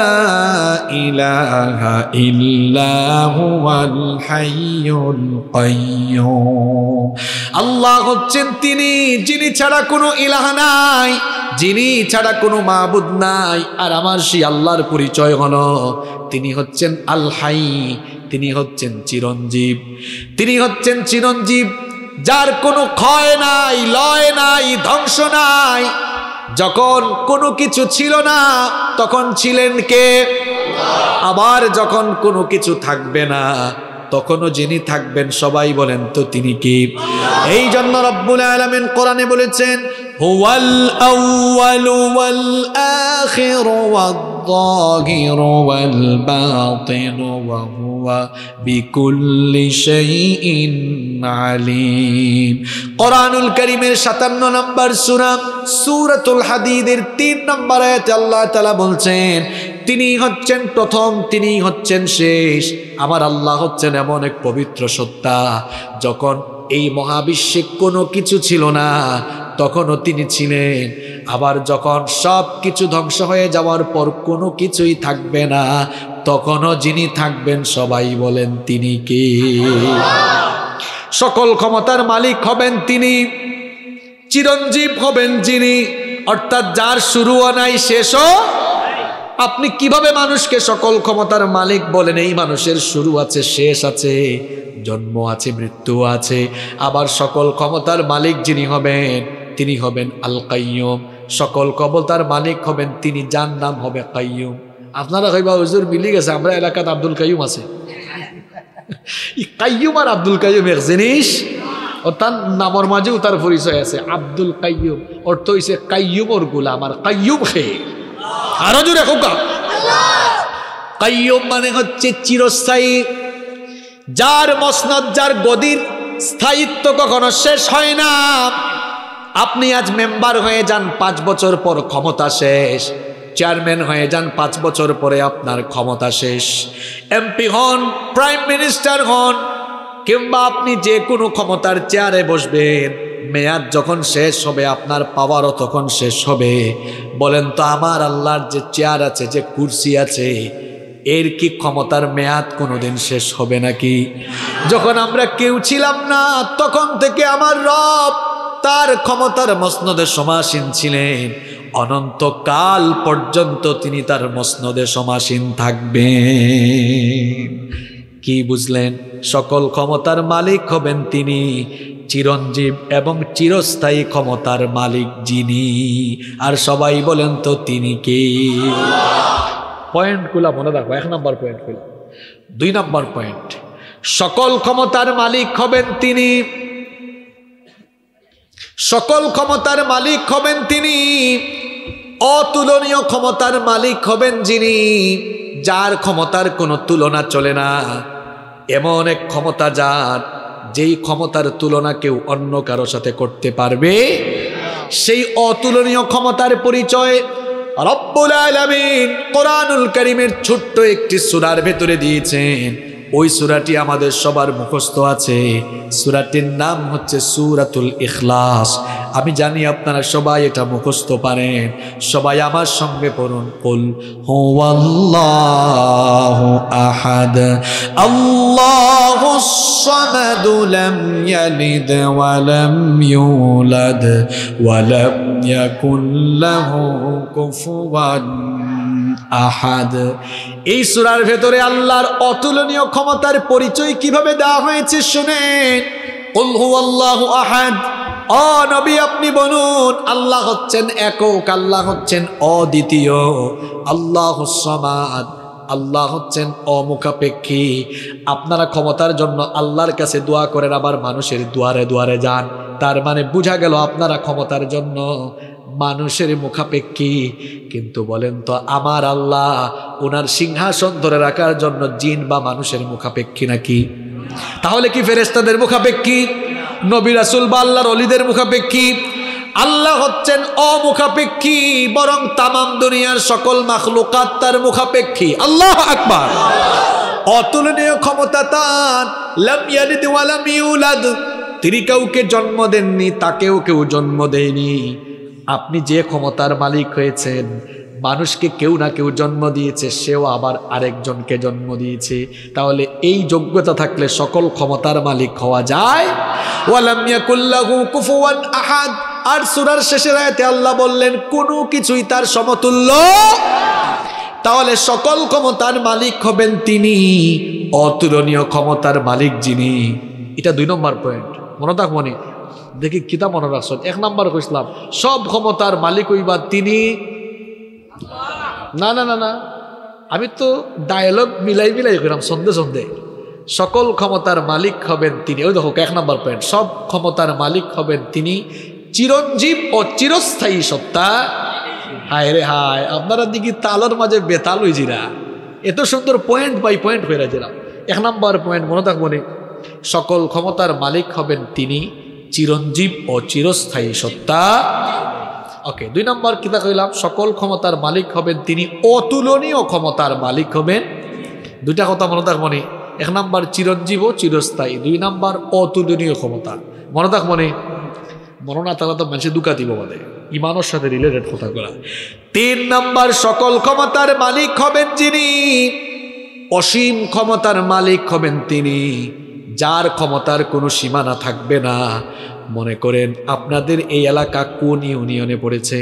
ইলাহা ইল্লা হুয়াল হাইয়ুল কাইয়্যুম। আল্লাহ হচ্ছেন তিনি যিনি ছাড়া কোনো ইলাহ নাই, যিনি ছাড়া কোনো মাবুদ নাই। আর আমার সেই আল্লাহর পরিচয় হলো, তিনি হচ্ছেন আল হাই, তিনি হচ্ছেন চিরঞ্জীব। তিনি হচ্ছেন চিরঞ্জীব, যার কোনো ক্ষয় নাই, লয় নাই, ধ্বংস নাই। যখন কোনো কিছু ছিল না তখন ছিলেন কে? আবার যখন কোনো কিছু থাকবে না তখনও যিনি থাকবেন, সবাই বলেন তো তিনি কি? এই জন্য রব্বুল আলামিন কোরআনে বলেছেন, হুয়াল আউয়ালু ওয়াল আখিরু ওয়াদ যাহিরু ওয়াল বাতিনু ওয়া হুয়া বিকুল্লি শাইইন আলিম। কোরআনুল কারীমের সাতান্ন নম্বর সূরা সূরাতুল হাদীদের তিন নম্বর আয়াতে আল্লাহ তাআলা বলছেন, তিনি হচ্ছেন প্রথম, তিনি হচ্ছেন শেষ। আমার আল্লাহ হচ্ছেন এমন এক পবিত্র সত্তা, যখন এই মহাবিশ্বে কোনো কিছু ছিল না তখনও তিনি ছিলেন, আবার যখন সব কিছু ধ্বংস হয়ে যাওয়ার পর কোনো কিছুই থাকবে না তখনও যিনি থাকবেন, সবাই বলেন তিনি কে? সকল ক্ষমতার মালিক হবেন তিনি, চিরঞ্জীব হবেন যিনি, অর্থাৎ যার শুরুও নাই, শেষও। আপনি কিভাবে মানুষকে সকল ক্ষমতার মালিক বলেন? এই মানুষের শুরু আছে, শেষ আছে, জন্ম আছে, মৃত্যু আছে। আবার সকল ক্ষমতার মালিক যিনি হবেন, তিনি হবেন আল কাইয়্যুম। সকল ক্ষমতার মালিক হবেন তিনি, যার নাম হবে কাইয়্যুম। আপনারা কইবা হুজুর মিলি গেছে, আমরা এলাকাত আব্দুল কাইয়্যুম আছে। এই কাইয়্যুম আর আব্দুল কাইয়্যুম এক জিনিস, ও তার নামর মাঝেও তার পরিচয় আছে। আব্দুল কাইয়্যুম অর্থ হইছে কাইয়্যুমর গোলাম, আর কাইয়্যুম খে আরো জোরে হোক। কাইয়্যুম মানে হচ্ছে চিরস্থায়ী, যার মসনদ, যার গদির স্থায়িত্ব কখনো শেষ হয় না। আপনি আজ মেম্বার হয়ে যান, পাঁচ বছর পর ক্ষমতা শেষ। চেয়ারম্যান হয়ে যান, পাঁচ বছর পরে আপনার ক্ষমতা শেষ। এমপি হন, প্রাইম মিনিস্টার হন, কিংবা আপনি যে কোনো ক্ষমতার চেয়ারে বসবেন, মেয়াদ যখন শেষ হবে আপনার পাওয়ারও তখন শেষ হবে। বলেন তো, আমার আল্লাহর যে চেয়ার আছে, যে কুরসি আছে, এর কি ক্ষমতার মেয়াদ কোনোদিন শেষ হবে নাকি? যখন আমরা কেউ ছিলাম না তখন থেকে আমার রব তার ক্ষমতার মসনদে সমাসীন ছিলেন, অনন্তকাল পর্যন্ত তিনি তার মসনদে সমাসীন থাকবেন। কি বুঝলেন? সকল ক্ষমতার মালিক হবেন তিনি, চিরঞ্জীব এবং চিরস্থায়ী ক্ষমতার মালিক যিনি। আর সবাই বলেন তো তিনি কে? পয়েন্টগুলা মনে রাখবো। এক নম্বর পয়েন্ট হইল। দুই নম্বর পয়েন্ট, সকল ক্ষমতার মালিক হবেন তিনি, সকল ক্ষমতার মালিক হবেন তিনি, অতুলনীয় ক্ষমতার মালিক হবেন যিনি, যার ক্ষমতার কোনো তুলনা চলে না। এমন এক ক্ষমতা যার, যেই ক্ষমতার তুলনা কেউ অন্য কারো সাথে করতে পারবে। সেই অতুলনীয় ক্ষমতার পরিচয় রব্বুল আলামিন কোরআনুল কারীমের ছোট্ট একটি সূরার ভেতরে দিয়েছেন। ওই সূরাটি আমাদের সবার মুখস্থ আছে। সূরাটির নাম হচ্ছে সূরাতুল ইখলাস। আমি জানি আপনারা সবাই এটা মুখস্থ পারেন। সবাই আমার সঙ্গে পড়ুন, কুল হুয়াল্লাহু আহাদ আল্লাহুস সামাদ লাম ইয়ালিদ ওয়া লাম ইউলাদ ওয়া লাম ইয়াকুল লাহু কুফুয়ান আহাদ। এই সূরার ভেতরে আল্লাহর অতুলনীয় ক্ষমতার পরিচয় কিভাবে দেওয়া হয়েছে শুনেন। কুল হুয়াল্লাহু আহাদ, ও নবী আপনি বলুন আল্লাহ হচ্ছেন একক, আল্লাহ হচ্ছেন অদ্বিতীয়। আল্লাহুস সামাদ, আল্লাহ হচ্ছেন অমুখাপেক্ষী। আপনারা ক্ষমতার জন্য আল্লাহর কাছে দোয়া করেন, আবার মানুষের দুয়ারে দুয়ারে যান। তার মানে বোঝা গেল আপনারা ক্ষমতার জন্য মানুষের মুখাপেক্ষী। কিন্তু বলেন তো আমার আল্লাহ ওনার সিংহাসন ধরে রাখার জন্য জিন বা মানুষের মুখাপেক্ষী নাকি? তাহলে কি ফেরেশতাদের মুখাপেক্ষী, নবী রাসূল বা আল্লাহর ওলিদের মুখাপেক্ষী? আল্লাহ হচ্ছেন অমুখাপেক্ষী, বরং তামাম দুনিয়ার সকল মাখলুকাত তার মুখাপেক্ষী। আল্লাহু আকবার। অতুলনীয় ক্ষমতা তার, লাম ইয়ালিদ ওয়া লাম ইউলাদ, তিনি কাউকে জন্ম দেননি, তাকেও কেউ জন্ম দেয়নি। আপনি যে ক্ষমতার মালিক হয়েছেন, মানুষকে কেউ না কেউ জন্ম দিয়েছে, সেও আবার আরেকজনকে জন্ম দিয়েছে। তাহলে এই যোগ্যতা থাকলে সকল ক্ষমতার মালিক হওয়া যায়। ওয়ালাম ইয়াকুল লাহু কুফুয়ান আহাদ। আর সূরার শেষের আয়াতে আল্লাহ বললেন কোনো কিছুই তার সমতুল্য। তাহলে সকল ক্ষমতার মালিক হবেন তিনি, অতুলনীয় ক্ষমতার মালিক যিনি। এটা দুই নম্বর পয়েন্ট, মনে থাক মনে দেখি কিতা মনে রাখছেন। এক নম্বর কইলাম সব ক্ষমতার মালিক হইবা তিনি। না না না না, আমি তো ডায়লগ মিলাই মিলাই কইলাম সন্ধে সন্ধে। সকল ক্ষমতার মালিক হবেন তিনি, ওই দেখো এক নম্বর পয়েন্ট, সব ক্ষমতার মালিক হবেন তিনি, চিরঞ্জীব ও চিরস্থায়ী সত্তা। হায় রে হায়, আপনারা দিকে তালের মাঝে বেতাল হইজিরা, এত সুন্দর পয়েন্ট বাই পয়েন্ট হয়ে যারা। এক নম্বর পয়েন্ট মনে থাকবো নি, সকল ক্ষমতার মালিক হবেন তিনি, চিরঞ্জীব ও চিরস্থায়ী সত্তা। ওকে, দুই নম্বর কিতা কইলাম, সকল ক্ষমতার মালিক হবেন তিনি, অতুলনীয় ক্ষমতার মালিক হবেন। দুইটা কথা মনে থাকবো নি, এক নম্বর চিরঞ্জীব ও চিরস্থায়ী, দুই নম্বর অতুলনীয় ক্ষমতা। মনে থাকবো নি, মনে না তারা তো মানুষের দুকা দিব বলে, ইমানের সাথে রিলেটেড কথা করা। তিন নম্বর, সকল ক্ষমতার মালিক হবেন যিনি, অসীম ক্ষমতার মালিক হবেন তিনি, যার ক্ষমতার কোনো সীমানা থাকবে না। মনে করেন আপনাদের এই এলাকা কোন ইউনিয়নে পড়েছে?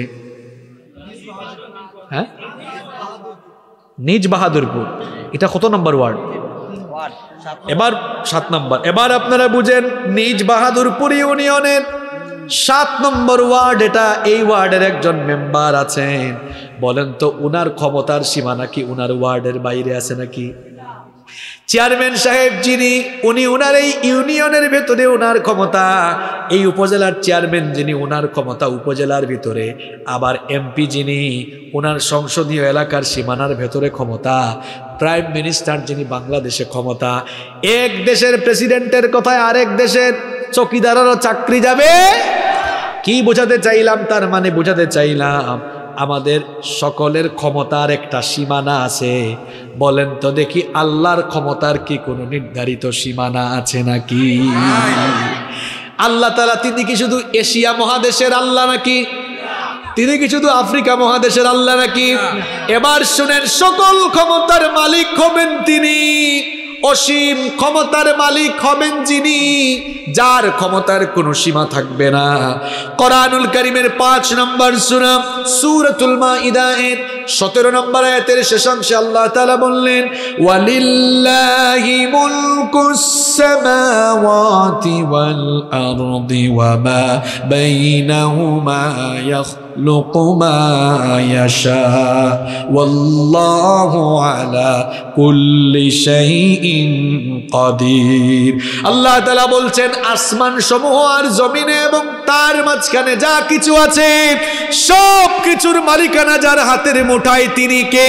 হ্যাঁ, নিজ বাহাদুরপুর। এটা কত নম্বর ওয়ার্ড? এবার সাত নম্বর। এবার আপনারা বুঝেন নিজ বাহাদুরপুর ইউনিয়নের সাত নম্বর ওয়ার্ড এটা। এই ওয়ার্ডের একজন মেম্বার আছেন, বলেন তো উনার ক্ষমতার সীমানা কি উনার ওয়ার্ডের বাইরে আছে নাকি? চেয়ারম্যান সাহেব যিনি, উনি উনার এই ইউনিয়নের ভেতরে উনার ক্ষমতা, এই উপজেলার চেয়ারম্যান যিনি উনার ক্ষমতা উপজেলার ভিতরে, আবার এমপি যিনি উনার সংসদীয় এলাকার সীমানার ভেতরে ক্ষমতা, প্রাইম মিনিস্টার যিনি বাংলাদেশে ক্ষমতা। এক দেশের প্রেসিডেন্টের কথায় আরেক দেশের চৌকিদারেরও চাকরি যাবে। কি বোঝাতে চাইলাম? তার মানে বোঝাতে চাইলাম আমাদের সকলের ক্ষমতার একটা সীমানা আছে। বলেন তো দেখি আল্লাহর ক্ষমতার কি কোনো নির্ধারিত সীমানা আছে নাকি? আল্লাহ তাআলা তিনি কি শুধু এশিয়া মহাদেশের আল্লাহ নাকি? তিনি কি শুধু আফ্রিকা মহাদেশের আল্লাহ নাকি? এবার শুনেন, সকল ক্ষমতার মালিক হবেন তিনি, অসীম ক্ষমতার মালিক হবেন যিনি, যার ক্ষমতার কোনো সীমা থাকবে না। কোরআনুল কারীমের পাঁচ নম্বর সূরা সূরাতুল মাইদা এর সতেরো নম্বর আয়াতের শেষাংশে আল্লাহ তাআলা বললেন, ওয়ালিল্লাহি মুলকুস সামাওয়াতি ওয়াল আরদি ওয়া মা বাইনাহুমা ইয়াখলুকু মা ইয়াশা ওয়াল্লাহু আলা কুল্লি শাইইন কাদির। আল্লাহ তাআলা বলছেন, আসমান সমূহ আর জমিনে এবং তার মাঝখানে যা কিছু আছে সব কিছুর মালিকানা যার হাতের মুঠায় তিনি কে?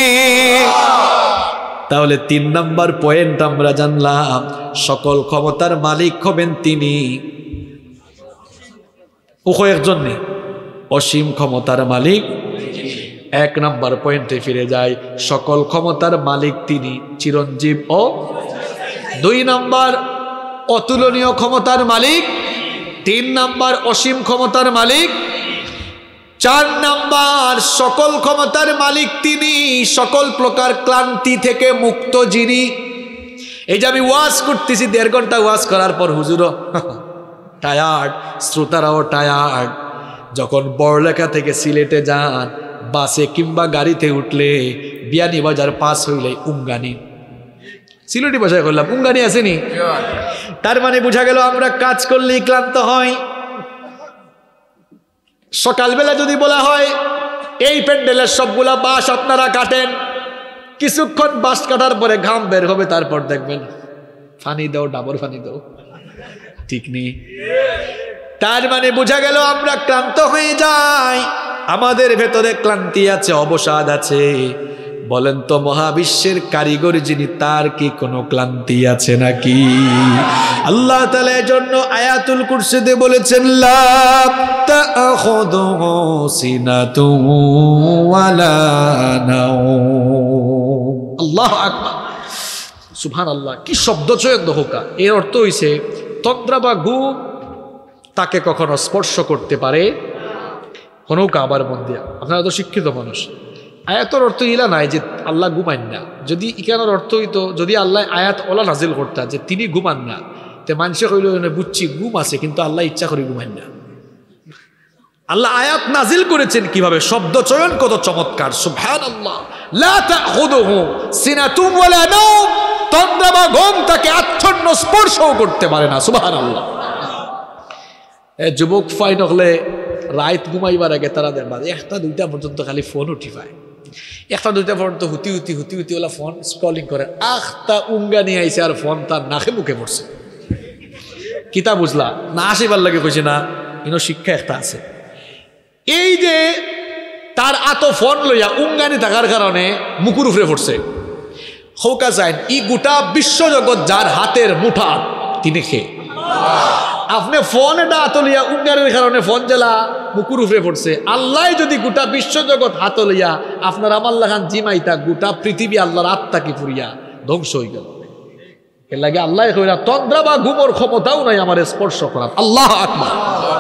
তাহলে তিন নাম্বার পয়েন্ট আমরা জানলাম, সকল ক্ষমতার মালিক হবেন তিনি। ও একজন নেই, অসীম ক্ষমতার মালিক। এক নাম্বার পয়েন্টে ফিরে যায়, সকল ক্ষমতার মালিক তিনি চিরঞ্জীব ও। দুই নাম্বার অতুলনীয় ক্ষমতার মালিক। তিন নাম্বার অসীম ক্ষমতার মালিক। চার নাম্বার সকল ক্ষমতার মালিক তিনি, সকল প্রকার ক্লান্তি থেকে মুক্ত যিনি। এই যে আমি ওয়াজ করতেছি, দেড় ঘন্টা ওয়াজ করার পর হুজুরও টায়ার্ড, শ্রোতারাও টায়ার্ড। যখন বড়লেখা থেকে সিলেটে যান, বাসে কিংবা গাড়িতে উঠলে বিয়ানীবাজার পাস হইলে উঙ্গানি, সিলেটি ভাষায় করলাম, উঙ্গানি আসেনি? তার মানে বোঝা গেল আমরা কাজ করলেই ক্লান্ত হয়। সকালবেলা যদি বলা হয় এই প্যান্ডেলের সবগুলা বাঁশ আপনারা কাটেন, কিছুক্ষণ বাঁশ কাটার পরে ঘাম বের হবে, তারপর দেখবেন ফানি দাও, ডাবর ফানি দাও, ঠিক নেই? তার মানে বোঝা গেল আমরা ক্লান্ত হয়ে যাই, আমাদের ভেতরে ক্লান্তি আছে, অবসাদ আছে। বলেন তো মহাবিশ্বের কারিগর যিনি, তার কি কোনো ক্লান্তি আছে নাকি? আল্লাহ তাআলা এর জন্য আয়াতুল কুরসিতে বলেছেন, লা তাখুযুহু সিনাতুন ওয়ালা নাওম। আল্লাহু আকবার, সুবহানাল্লাহ। কি শব্দ চয়ক দহকা! এর অর্থ হইছে তন্দ্রা বা ঘুম তাকে কখনো স্পর্শ করতে পারে কোনো কাবার মধ্যে। আপনারা তো শিক্ষিত মানুষ, আয়াতের অর্থ ইলা নাই যে আল্লাহ ঘুমান না। যদি ইকানোর অর্থ হইতো, যদি আল্লাহ আয়াত ওলা নাজিল করতা যে তিনি ঘুমান না, তে মানুষে কইল বুঝছি ঘুম আছে, কিন্তু আল্লাহ ইচ্ছা করে ঘুমান না। আল্লাহ আয়াত নাজিল করেছেন কিভাবে, শব্দ চয়ন কত চমৎকার! সুবহানাল্লাহ। লা তাখুযুহু সিনাতুন ওয়ালা নাওম, তন্দ্রা বা ঘুম তাকে আচ্ছন্ন স্পর্শও করতে পারে না। সুবহানাল্লাহ। এ যুবক ফাইন হলে রাত ঘুমাইবার আগে তারা দেখবা একটা দুইটা পর্যন্ত খালি ফোন উঠি পায়, একটা দুইটা পর্যন্ত হুতি হুতি হুতি হুতি ওলা ফোন স্ক্রলিং করে, আখটা উঙ্গা নিয়ে আইসে আর ফোন তার নাকে মুখে পড়ছে। কিতা বুঝলা না? আসিবার লাগে কইছে না, ইনো শিক্ষা একটা আছে। এই যে তার আতো ফোন লইয়া উঙ্গানি থাকার কারণে মুকুর উপরে পড়ছে। হৌকা যায় ই গোটা বিশ্বজগৎ যার হাতের মুঠা তিনি খেয়ে, আপনি ফোন এটা আতলিয়া উঙ্গারের কারণে ফোন জেলা মুকুর উপরে পড়ছে। আল্লাহ যদি গোটা বিশ্বজগৎ হাত লইয়া আপনার আমার লাগান জিমাইতা, গোটা পৃথিবী আল্লাহর আত্মা কি ফুরিয়া ধ্বংস হয়ে গেল। এর লাগে আল্লাহ কইরা তন্দ্রা বা ঘুমোর ক্ষমতাও নাই আমার স্পর্শ করার। আল্লাহ আকবার।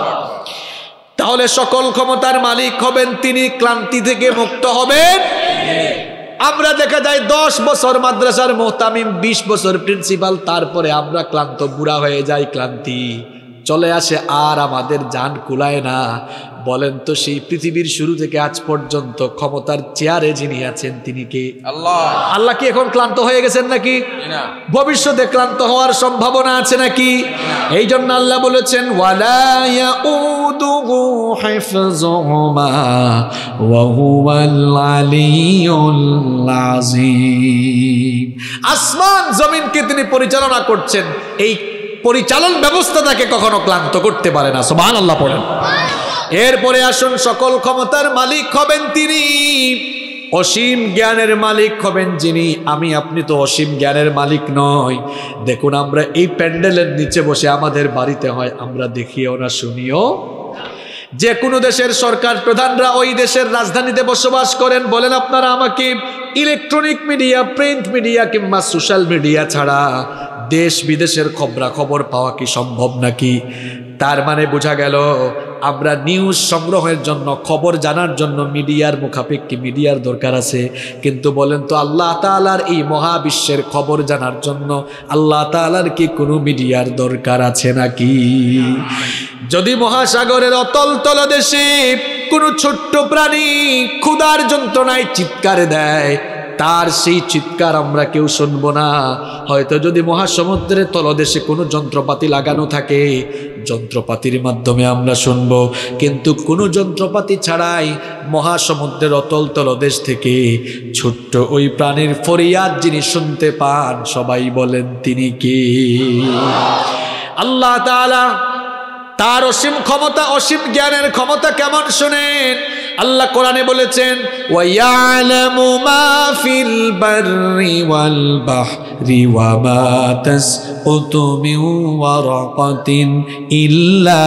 তাহলে সকল ক্ষমতার মালিক হবেন তিনি, ক্লান্তি থেকে মুক্ত হবেন। আমরা দেখা যায় দশ বছর মাদ্রাসার মুহতামিম, বিশ বছর প্রিন্সিপাল, তারপরে আমরা ক্লান্ত, বুড়া হয়ে যাই, ক্লান্তি চলে আসে, আর আমাদের জান কুলায় না। বলেন তো সেই পৃথিবীর শুরু থেকে আজ পর্যন্ত ক্ষমতার চেয়ারে যিনি আছেন তিনি কে? আল্লাহ। আল্লাহ কি এখন ক্লান্ত হয়ে গেছেন নাকি? ভবিষ্যতে ক্লান্ত হওয়ার সম্ভাবনা আছে নাকি? এই জন্য আল্লাহ বলেছেন, ওয়ালা ইয়াউদুহু হিফযুহুমা ওয়া হুয়াল আলিয়্যুল আযীম। আসমান জমিনকে তিনি পরিচালনা করছেন, এই পরিচালন ব্যবস্থা তাকে কখনো ক্লান্ত করতে পারে না। সুবহানাল্লাহ পড়েন। এরপরে আসুন, সকল ক্ষমতার মালিক হবেন তিনি, অসীম জ্ঞানের মালিক হবেন যিনি। আমি আপনি তো অসীম জ্ঞানের মালিক নয়। দেখুন আমরা এই প্যান্ডেলের নিচে বসে আমাদের বাড়িতে হয়, আমরা দেখিও না শুনিও। যে কোনো দেশের সরকার প্রধানরা ওই দেশের রাজধানীতে বসবাস করেন, বলেন আপনারা আমাকে ইলেকট্রনিক মিডিয়া, প্রিন্ট মিডিয়া কিংবা সোশ্যাল মিডিয়া ছাড়া দেশ বিদেশের খবরা খবর পাওয়া কি সম্ভব নাকি? তার মানে বোঝা গেল আমরা নিউজ সংগ্রহের জন্য, খবর জানার জন্য মিডিয়ার মুখাপেক্ষী মিডিয়ার দরকার আছে, কিন্তু বলেন তো আল্লাহ তাআলার এই মহাবিশ্বের খবর জানার জন্য আল্লাহ তাআলার কি কোনো মিডিয়ার দরকার আছে নাকি? যদি মহাসাগরের অতল তলদেশে কোনো ছোট্ট প্রাণী ক্ষুধার যন্ত্রণায় চিৎকার দেয়, তার সেই চিৎকার আমরা কেউ শুনবো না। হয়তো যদি মহাসমুদ্রের তলদেশে কোনো যন্ত্রপাতি লাগানো থাকে, যন্ত্রপাতির মাধ্যমে আমরা শুনবো, কিন্তু কোনো যন্ত্রপাতি ছাড়াই মহাসমুদ্রের অতল তলদেশ থেকে ছোট্ট ওই প্রাণীর ফরিয়াদ যিনি শুনতে পান, সবাই বলেন তিনি কে? আল্লাহ তাআলা তার অসীম ক্ষমতা, অসীম জ্ঞানের ক্ষমতা কেমন শুনেন। আল্লাহ কোরআনে বলেছেন, ওয়ায়ালামু মা ফিল বাররি ওয়াল বাহরি ওয়া মা তাসকুতু মিন ওয়ারাকাতিন ইল্লা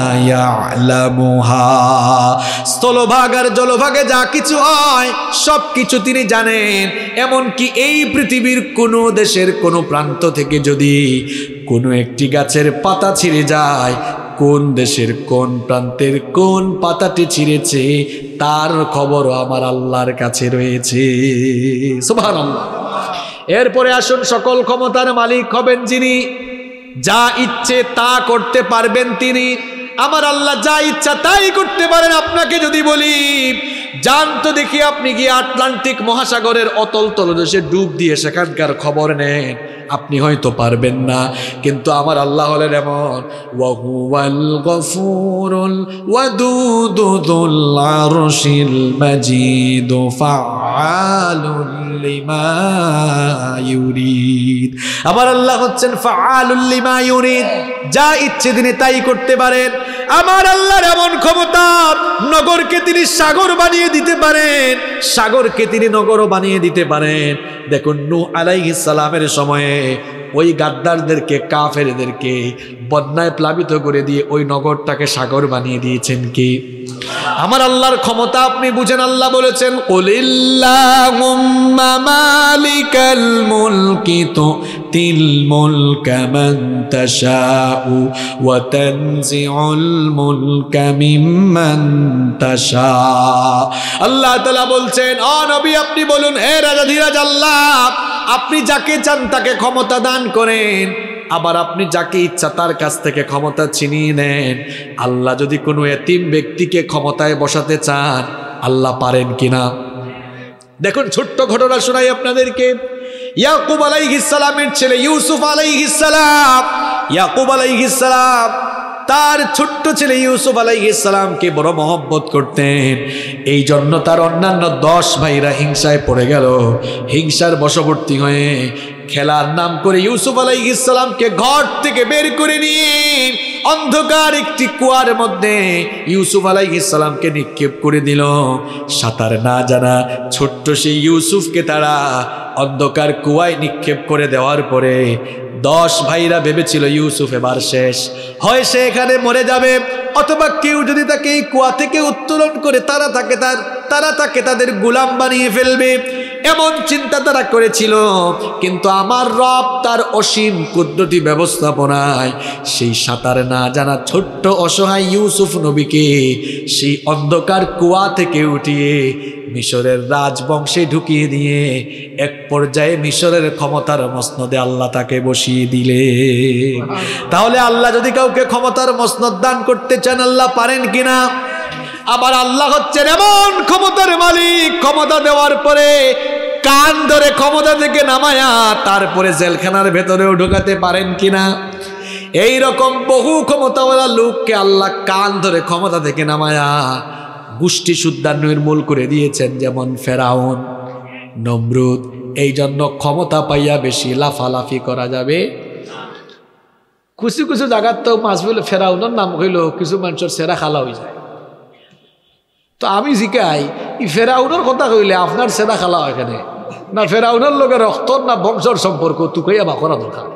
ইয়ালামুহা। স্থলভাগ আর জলভাগে যা কিছু হয় সব কিছু তিনি জানেন। এমনকি এই পৃথিবীর কোনো দেশের কোনো প্রান্ত থেকে যদি কোনো একটি গাছের পাতা ছিঁড়ে যায়, কোন দেশের কোন প্রান্তের কোন পাতাটি ছিঁড়েছে তার খবরও আমার আল্লাহর কাছে রয়েছে। সুবহানাল্লাহ। এরপরে আসুন, সকল ক্ষমতার মালিক হবেন যিনি, যা ইচ্ছে তা করতে পারবেন তিনি। আমার আল্লাহ যা ইচ্ছা তাই করতে পারেন। আপনাকে যদি বলি যান তো দেখি আপনি গিয়ে আটলান্টিক মহাসাগরের অতল তলদেশে ডুব দিয়ে সেখানকার খবর নেন, আপনি হয়তো পারবেন না, কিন্তু আমার আল্লাহ হলেন এমন, ওয়াহুয়াল গফুরুল ওয়াদুদু যুল আরশিল মাজিদ ফাআলুল লিমা ইউরিদ। আমার আল্লাহ হচ্ছেন ফাআলুল লিমা ইউরিদ, যা ইচ্ছে তিনি তাই করতে পারেন। আমার আল্লাহর এমন ক্ষমতা, নগরকে তিনি সাগর বানিয়ে দিতে পারেন, সাগরকে তিনি নগরও বানিয়ে দিতে পারেন। দেখুন নূহ আলাইহিস সালামের সময়ে ওই গাদ্দারদেরকে, কাফেরদেরকে বন্যায় প্লাবিত করে দিয়ে ওই নগরটাকে সাগর বানিয়ে দিয়েছেন কি? আমার আল্লাহর ক্ষমতা আপনি বুঝেন। আল্লাহ বলেছেন, কুলিল্লাহুম্মা মালিকাল মুলকি তুতিল মুলকা মান তাশাউ ওয়া তানজিউল মুলকা মিম্মান তাশা। আল্লাহ তাআলা বলছেন, ও নবী আপনি বলুন, হে রাজাধিরাজ আল্লাহ, আপনি যাকে চান তাকে ক্ষমতা দান করেন, আবার আপনি যাকে ইচ্ছা তার কাছ থেকে ক্ষমতা ছিনিয়ে নেন। আল্লাহ যদি কোনো এতিম ব্যক্তিকে ক্ষমতায় বসাতে চান, আল্লাহ পারেন কিনা? দেখুন ছোট্ট ঘটনা শোনাই আপনাদেরকে। ইয়াকুব আলাইহিস সালামের ছেলে ইউসুফ আলাইহিস সালাম, ইয়াকুব আলাইহিস সালাম তার ছোট্ট ছেলে ইউসুফ আলাইহিস সালামকে বড় মহব্বত করতেন। এই জন্য তার অন্যান্য দশ ভাইরা হিংসায় পড়ে গেল। হিংসার বশবর্তী হয়ে খেলার নাম করে ইউসুফ আলাইহিস সালামকে ঘর থেকে বের করে নিয়ে অন্ধকার একটি কুয়ার মধ্যে ইউসুফ আলাইহিস সালামকে নিক্ষেপ করে দিল। সাঁতার না জানা ছোট্ট সেই ইউসুফকে তারা অন্ধকার কুয়ায় নিক্ষেপ করে দেওয়ার পরে দশ ভাইরা ভেবেছিল ইউসুফ এবার শেষ, হয় সে এখানে মরে যাবে, অথবা কেউ যদি তাকে এই কুয়া থেকে উত্তোলন করে তারা তাকে তার তারা তাকে তাদের গোলাম বানিয়ে ফেলবে, এমন চিন্তা তারা করেছিল। কিন্তু আমার রব তার অসীম কুদরতি ব্যবস্থাপনায় সেই সাঁতার না জানা ছোট্ট অসহায় ইউসুফ নবীকে সেই অন্ধকার কুয়া থেকে উঠিয়ে মিশরের রাজবংশে ঢুকিয়ে দিয়ে এক পর্যায়ে মিশরের ক্ষমতার মসনদে আল্লাহ তাকে বসিয়ে দিলে। তাহলে আল্লাহ যদি কাউকে ক্ষমতার মসনদ দান করতে চান, আল্লাহ পারেন কিনা? আবার আল্লাহ হচ্ছেন এমন ক্ষমতার মালিক, ক্ষমতা দেওয়ার পরে কান ধরে ক্ষমতা থেকে নামায়া তারপরে জেলখানার ভেতরেও ঢোকাতে পারেন কিনা? এই রকম বহু ক্ষমতাওয়ালা লোককে আল্লাহ কান ধরে ক্ষমতা থেকে নামায়া গোষ্ঠী শুদ্ধা নির্মূল করে দিয়েছেন, যেমন ফেরাউন, নমরুদ। এই জন্য ক্ষমতা পাইয়া বেশি লাফালাফি করা যাবে। কিছু কিছু জায়গার তো মাছ বলে ফেরাউনের নাম হইল কিছু মানুষের সেরা খালা হয়ে যায়। তো আমি জিকাই ই ফেরাউনের কথা কইলে আপনার সেরা খালা এখানে না, ফেরাউনের লোকের রক্তর না বংশর সম্পর্ক তুকাইয়া বা করা দরকার।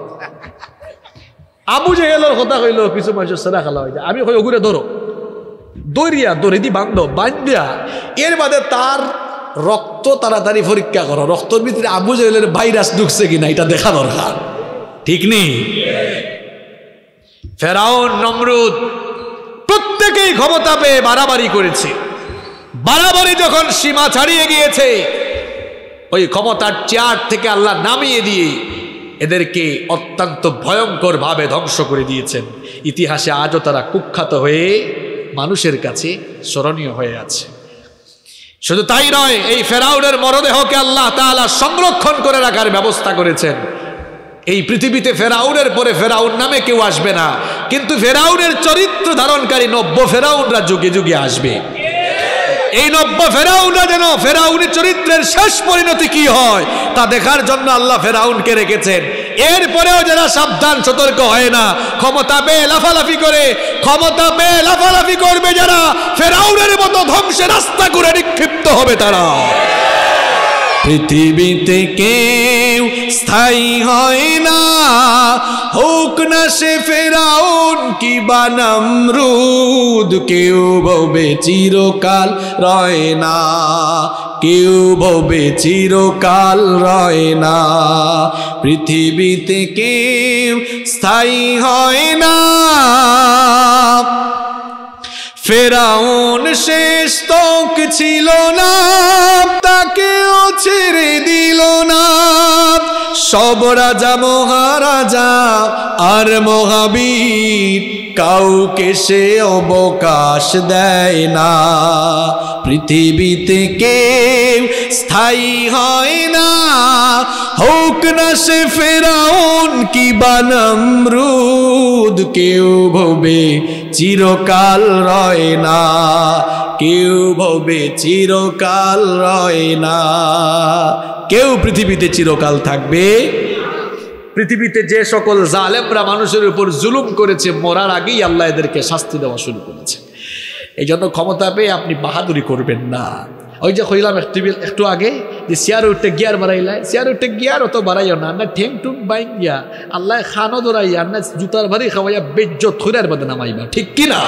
আবু জেহেলের কথা কইল কিছু মানুষের সেরা খালা হয়ে যায়। আমি কই ওগুলো ধরো, দৌড়িয়া দৌড়ি দি বান্ধ বান্ধিয়া এর বাদে তার রক্ত তাড়াতাড়ি পরীক্ষা করো, রক্তর ভিতরে আবু জেহেলের ভাইরাস ঢুকছে কিনা এটা দেখা দরকার, ঠিক নেই? ফেরাউন, নমরুদ প্রত্যেক প্রত্যেকেই ক্ষমতা পেয়ে বাড়াবাড়ি করেছে। বাড়াবাড়ি যখন সীমা ছাড়িয়ে গিয়েছে, ওই ক্ষমতার চেয়ার থেকে আল্লাহ নামিয়ে দিয়ে এদেরকে অত্যন্ত ভয়ঙ্কর ভাবে ধ্বংস করে দিয়েছেন। ইতিহাসে আজও তারা কুখ্যাত হয়ে মানুষের কাছে স্মরণীয় হয়ে আছে। শুধু তাই নয়, এই ফেরাউনের মরদেহকে আল্লাহ তাআলা সংরক্ষণ করে রাখার ব্যবস্থা করেছেন। এই পৃথিবীতে ফেরাউনের পরে ফেরাউন নামে কেউ আসবে না, কিন্তু ফেরাউনের চরিত্র ধারণকারী নব্য ফেরাউনরা যুগে যুগে আসবে। এই নব্য ফেরাউনরা যেন ফেরাউনের চরিত্রের শেষ পরিণতি কি হয় তা দেখার জন্য আল্লাহ ফেরাউনকে রেখেছেন। এরপরেও যারা সাবধান সতর্ক হয় না, ক্ষমতা পেয়ে লাফালাফি করে, ক্ষমতা পেয়ে লাফালাফি করবে যারা, ফেরাউনের মতো ধ্বংসের রাস্তা করে নিক্ষিপ্ত হবে তারা। পৃথিবীতে কেউ স্থায়ী হয় না, হোক না সে ফেরাউন কি বা নমরুদ, কেউ ভবে চিরকাল রয় না, কেউ ভবে চিরকাল রয় না। পৃথিবীতে কেউ স্থায়ী হয় না, ফেরাউন শেষ তক ছিল না, তাকেও ছেড়ে দিল না। সব রাজা মহারাজা আর মহাবীর, কাউকে সে অবকাশ দেয় না। পৃথিবীতে কেউ স্থায়ী হয় না, হোক না সে ফেরাউন কি বা নমরুদ, কেউ ভবে চিরকাল রয় না, কেউ ভবে চিরকাল রয় না। কেউ পৃথিবীতে চিরকাল থাকবে? পৃথিবীতে যে সকল জালেমরা মানুষের উপর জুলুম করেছে, মরার আগেই আল্লাহ এদেরকে শাস্তি দেওয়া শুরু করেছে। এই জন্য ক্ষমতা পেয়ে আপনি বাহাদুরি করবেন না। ওই যে কইলাম একটু একটু আগে যে চেয়ার উঠতে গিয়ার বাড়াইলাই, চেয়ার উঠতে গিয়ার অত বাড়াইও না, না ঠেং টুং বাইন গিয়া আল্লাহ খানো দৌড়াইয়া না জুতার ভারি খাওয়াইয়া বেজ্জত থুরার বাদে নামাইবা, ঠিক কিনা?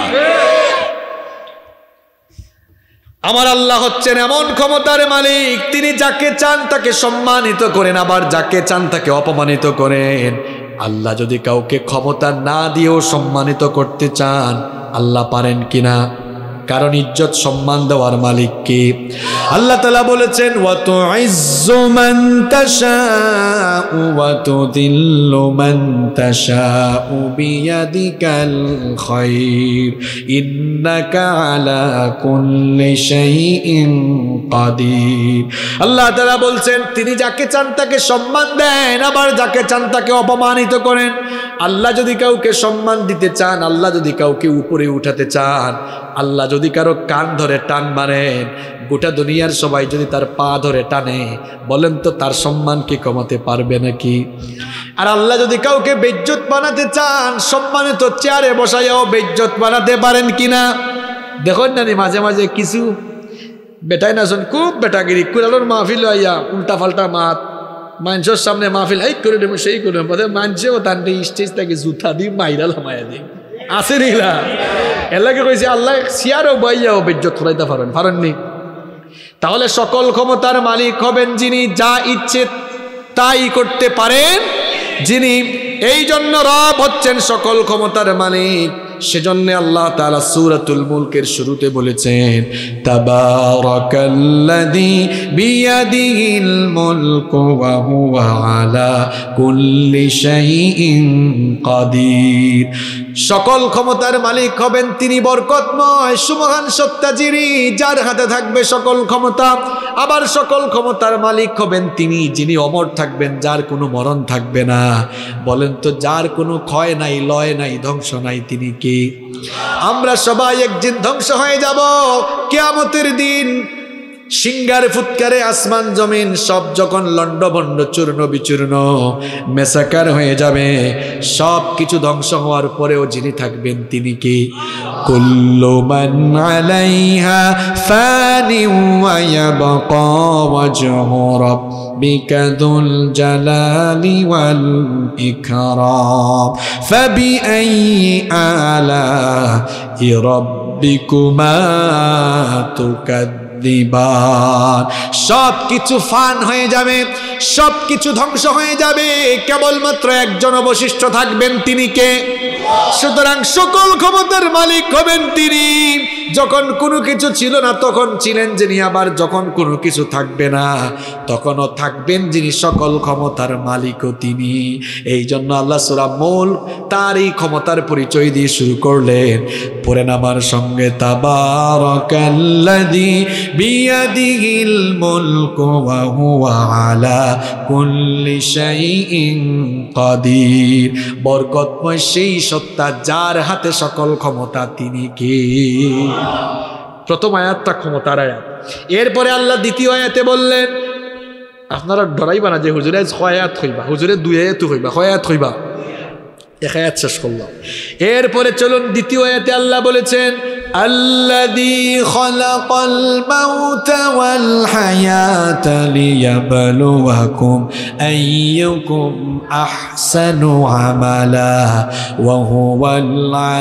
আমার আল্লাহ হচ্ছেন এমন ক্ষমতার মালিক, তিনি যাকে চান তাকে সম্মানিত করেন, আবার যাকে চান তাকে অপমানিত করেন। আল্লাহ যদি কাউকে ক্ষমতা না দিয়েও সম্মানিত করতে চান, আল্লাহ পারেন কিনা? কারণ ইজ্জত সম্মান দেওয়ার মালিক কে? আল্লাহ তাআলা বলেছেন, ওয়া তুইজ্জু মান তাশাউ ওয়া তুযিল্লু মান তাশাউ বিয়াদিকাল খায়র ইন্নাকা আলা কুল্লি শাইইন কাদির। আল্লাহ তাআলা বলছেন, তিনি যাকে চান তাকে সম্মান দেন, আবার যাকে চান তাকে অপমানিত করেন। আল্লাহ যদি কাউকে সম্মান দিতে চান, আল্লাহ যদি কাউকে উপরে উঠাতে চান, আল্লাহ যদি কারো কান ধরে টান মারেন, গোটা দুনিয়ার সবাই যদি তার পা ধরে টানে, বলেন তো তার সম্মান কি কমাতে পারবে নাকি? আর আল্লাহ যদি কাউকে বেইজ্জত বানাতে চান, সম্মানিত চেয়ারে বসাইয়াও বেইজ্জত বানাতে পারেন কিনা? দেখুন না মাঝে মাঝে কিছু বেটাই না শোন, খুব বেটাগিরি কুড়ালোর মাহফিল আইয়া উল্টা ফাল্টা মাত, মানুষের সামনে মাহফিল এই করে দেবো সেই করে দেবো, মানুষেও তার স্টেজ থেকে জুতা দিই মাইরাল হামাইয়া দিই, আছে নিলা এলাকে কইছে আল্লাহ সিয়ারও বাইয়াও বেজ্জত করাইতে পারেন, পারেননি? তাহলে সকল ক্ষমতার মালিক হবেন যিনি, যা ইচ্ছে তাই করতে পারেন যিনি। এই জন্য রব হচ্ছেন সকল ক্ষমতার মালিক। সেজন্য আল্লাহ তাআলা সূরাতুল মুলকের শুরুতে বলেছেন, তাবারাকাল্লাযী বিয়াদিহিল মুলকু ওয়া হুয়া আলা কুল্লি শাইইন কাদির। সকল ক্ষমতার মালিক হবেন তিনি, বরকতময় সুমহান সত্তা যিনি, যার হাতে থাকবে সকল ক্ষমতা। আবার সকল ক্ষমতার মালিক হবেন তিনি যিনি অমর থাকবেন, যার কোনো মরণ থাকবে না। বলেন তো, যার কোনো ক্ষয় নাই, লয় নাই, ধ্বংস নাই, তিনি কে? আমরা সবাই একদিন ধ্বংস হয়ে যাব কিয়ামতের দিন। সিঙ্গার ফুৎকারে আসমান জমিন সব যখন লন্ডভন্ড চূর্ণ বিচূর্ণ মেসাকার হয়ে যাবে, সব কিছু ধ্বংস হওয়ার পরেও যিনি থাকবেন তিনি কে? কুল্লু মান আলাইহা ফানি ওয়া ইয়াবকা ওয়াজহু রাব্বিকা যুল জালালি ওয়াল ইকরাম ফাবিআইয়ি আলা'i রাব্বিকুমা তুকাদ্দিবান। তুকাদ্দিবান। সব কিছু ফান হয়ে যাবে, সব কিছু ধ্বংস হয়ে যাবে, কেবলমাত্র একজন অবশিষ্ট থাকবেন, তিনি কে? সুতরাং সকল ক্ষমতার মালিক হবেন তিনি। যখন কোনো কিছু ছিল না তখন ছিলেন যিনি, আবার যখন কোনো কিছু থাকবে না তখনও থাকবেন যিনি, সকল ক্ষমতার মালিকও তিনি। এই জন্য আল্লাহ সূরা মুলক তার এই ক্ষমতার পরিচয় দিয়ে শুরু করলেন। পড়েন আমার সঙ্গে, তাবারাকাল্লাযী বিয়াদিহিল মুলকু ওয়া হুয়া আলা কুল্লি শাইইন কাদির। বরকতময় সেই সত্তা যার হাতে সকল ক্ষমতা, তিনি কে? প্রথম আয়াতটা ক্ষমতার আয়াত। এরপরে আল্লাহ দ্বিতীয় আয়াতে বললেন, আপনারা ডরাইবা না যে হুজুরে ছয় আয়াত হইবা, হুজুরে দুই আয়াত হইবা, ছয় আয়াত হইবা, এক আয়াত শেষ করলাম। এরপরে চলুন দ্বিতীয় আয়াতে আল্লাহ বলেছেন, আল্লাযী খালাকাল মাউতা ওয়াল হায়াতা লিয়াবলুয়াকুম আইয়ুকুম আহসানু আমালা ওয়া হুয়াল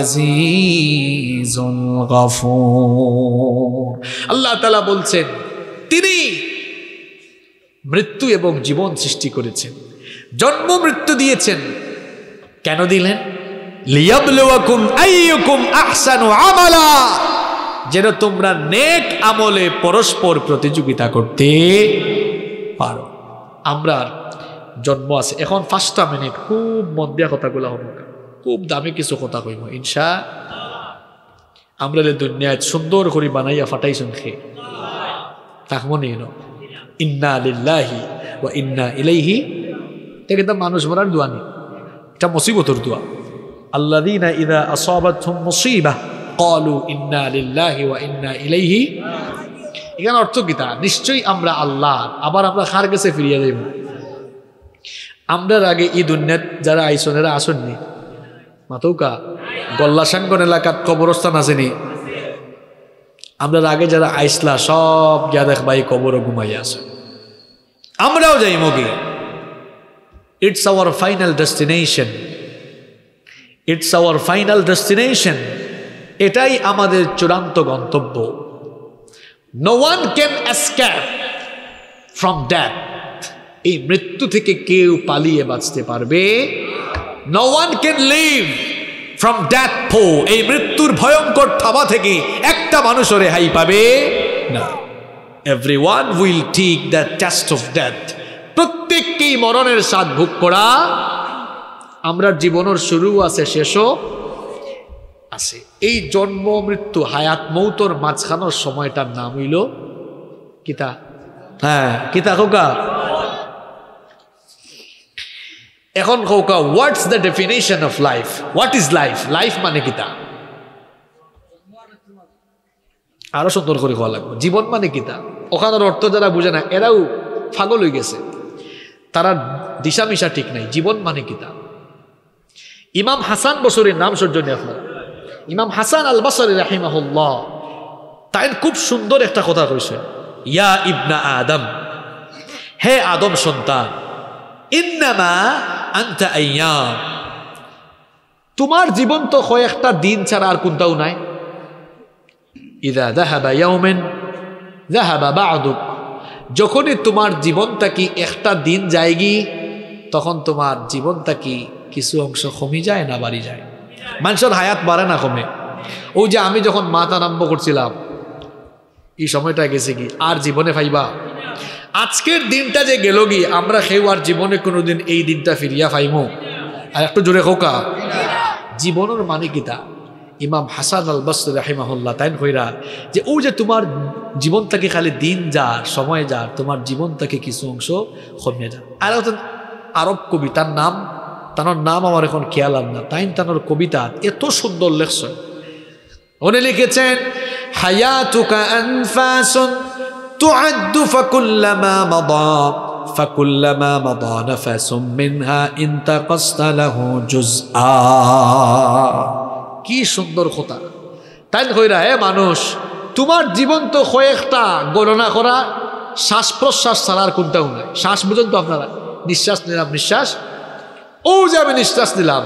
আজিজুল গফুর। আল্লাহ তাআলা বলছেন তিনি মৃত্যু এবং জীবন সৃষ্টি করেছেন, জন্ম মৃত্যু দিয়েছেন। কেন দিলেন? লিয়াবলুয়াকুম আইয়ুকুম আহসানু আমালা, যেন তোমরা নেক আমলে পরস্পর প্রতিযোগিতা করতে পারো। আমরা জন্ম আছে এখন পাঁচটা মিনিট, খুব মন দিয়া কথাগুলো হব, খুব দামি কিছু কথা কইব ইনশা। আমরা দুনিয়ায় সুন্দর করে বানাইয়া ফাটাইছেন খে থাকবো নি, ইন্না লিল্লাহি ওয়া ইন্না ইলাইহি। এটা মানুষ মরার দোয়া নেই, এটা মুসিবতের দোয়া। আল্লাযীনা ইযা আসাবাতহুম মুসিবাহ ক্বালু ইন্না লিল্লাহি ওয়া ইন্না ইলাইহি। এখানে অর্থ কি? তা নিশ্চয়ই আমরা আল্লাহ, আবার আমরা কার কাছে ফিরিয়ে যাইব। আমরা আগে এই দুনিয়াত যারা আইসন এরা আসেননি, মাতৌকা গল্লাসাঙ্গন এলাকার কবরস্থান আসেনি। আমরা আগে যারা আইসলা সব গিয়া দেখবা এই কবরও ঘুমাইয়া আছে, আমরাও যাইব কি? It's our final destination. It's our final destination. এটাই আমাদের চূড়ান্ত গন্তব্য। No one can escape from death. এই মৃত্যু থেকে কেউ পালিয়ে বাঁচতে পারবে? No one can live from death pool. এই মৃত্যুর ভয়ঙ্কর থাবা থেকে একটা মানুষও রেহাই পাবে না। Everyone will take the test of death. প্রত্যেককেই মরণের স্বাদ ভোগ করা। আমরা জীবনের শুরু আছে, শেষও আছে। এই জন্ম মৃত্যু হায়াত মৌতর মাঝখানোর সময়টার নাম হইল কিতা? হ্যাঁ, কিতা খোকা? এখন খোকা, what's the definition of life? What is life? Life মানে কিতা? আরো সুন্দর করে হওয়া লাগবে। জীবন মানে কিতা? ওখানের অর্থ যারা বুঝে না এরাও পাগল হয়ে গেছে, তারা দিশা মিশা ঠিক নাই। জীবন মানে কিতা? ইমাম হাসান বসরির নাম সৌজন্য আপনারা, ইমাম হাসান আল বসরি রাহিমাহুল্লাহ, তাই খুব সুন্দর একটা কথা কইছে, ইয়া ইবনা আদম, হে আদম সন্তান, ইন্নামা আনতা আইয়াম, তোমার জীবন তো কয়েকটা দিন ছাড়া আর কোনটাও নাই। ইযা যাহাবা ইয়াউমান যাহাবা বা'দুক, যখনই তোমার জীবনটা কি একটা দিন যায়গি তখন তোমার জীবনটা কি কিছু অংশ কমে যায় না বাড়ি যায়? মানুষের হায়াত বাড়ে না কমে? ওই যে আমি যখন মাথা আরম্ভ করছিলাম এই সময়টা গেছে কি আর জীবনে পাইবা? আজকের দিনটা যে গেল গি আমরা কেউ আর জীবনে কোনোদিন এই দিনটা ফিরিয়া পাইমো? আর একটু জোরে হোকা। জীবনের মানে কিতা? ইমাম হাসান আল বসরি রাহিমাহুল্লাহ তাইন কইরা যে ও যে তোমার জীবনটাকে খালি দিন যার সময় যার, তোমার জীবনটাকে কিছু অংশ কমে যায়। আর আরব কবিতার নাম, তার নাম আমার এখন খেয়াল আর না, তাই তানোর কবিতা এত সুন্দর লেখছেন। উনি লিখেছেন, হায়াতুকা আনফাসুন তুআদ্দু ফাকুল্লামা মাদা ফাকুল্লামা মাদা নাফাসুম মিনহা ইনতাকাসতা লাহু জুজআ। কি সুন্দর কথা! তাই কইরা, হে মানুষ, তোমার জীবন তো কয়েকটা গণনা করা শ্বাস প্রশ্বাস ছাড়ার কোনটাও নাই। শ্বাস বুঝুন তো আপনারা, নিঃশ্বাস নিলাম, নিঃশ্বাস, ও যে আমি নিঃশ্বাস নিলাম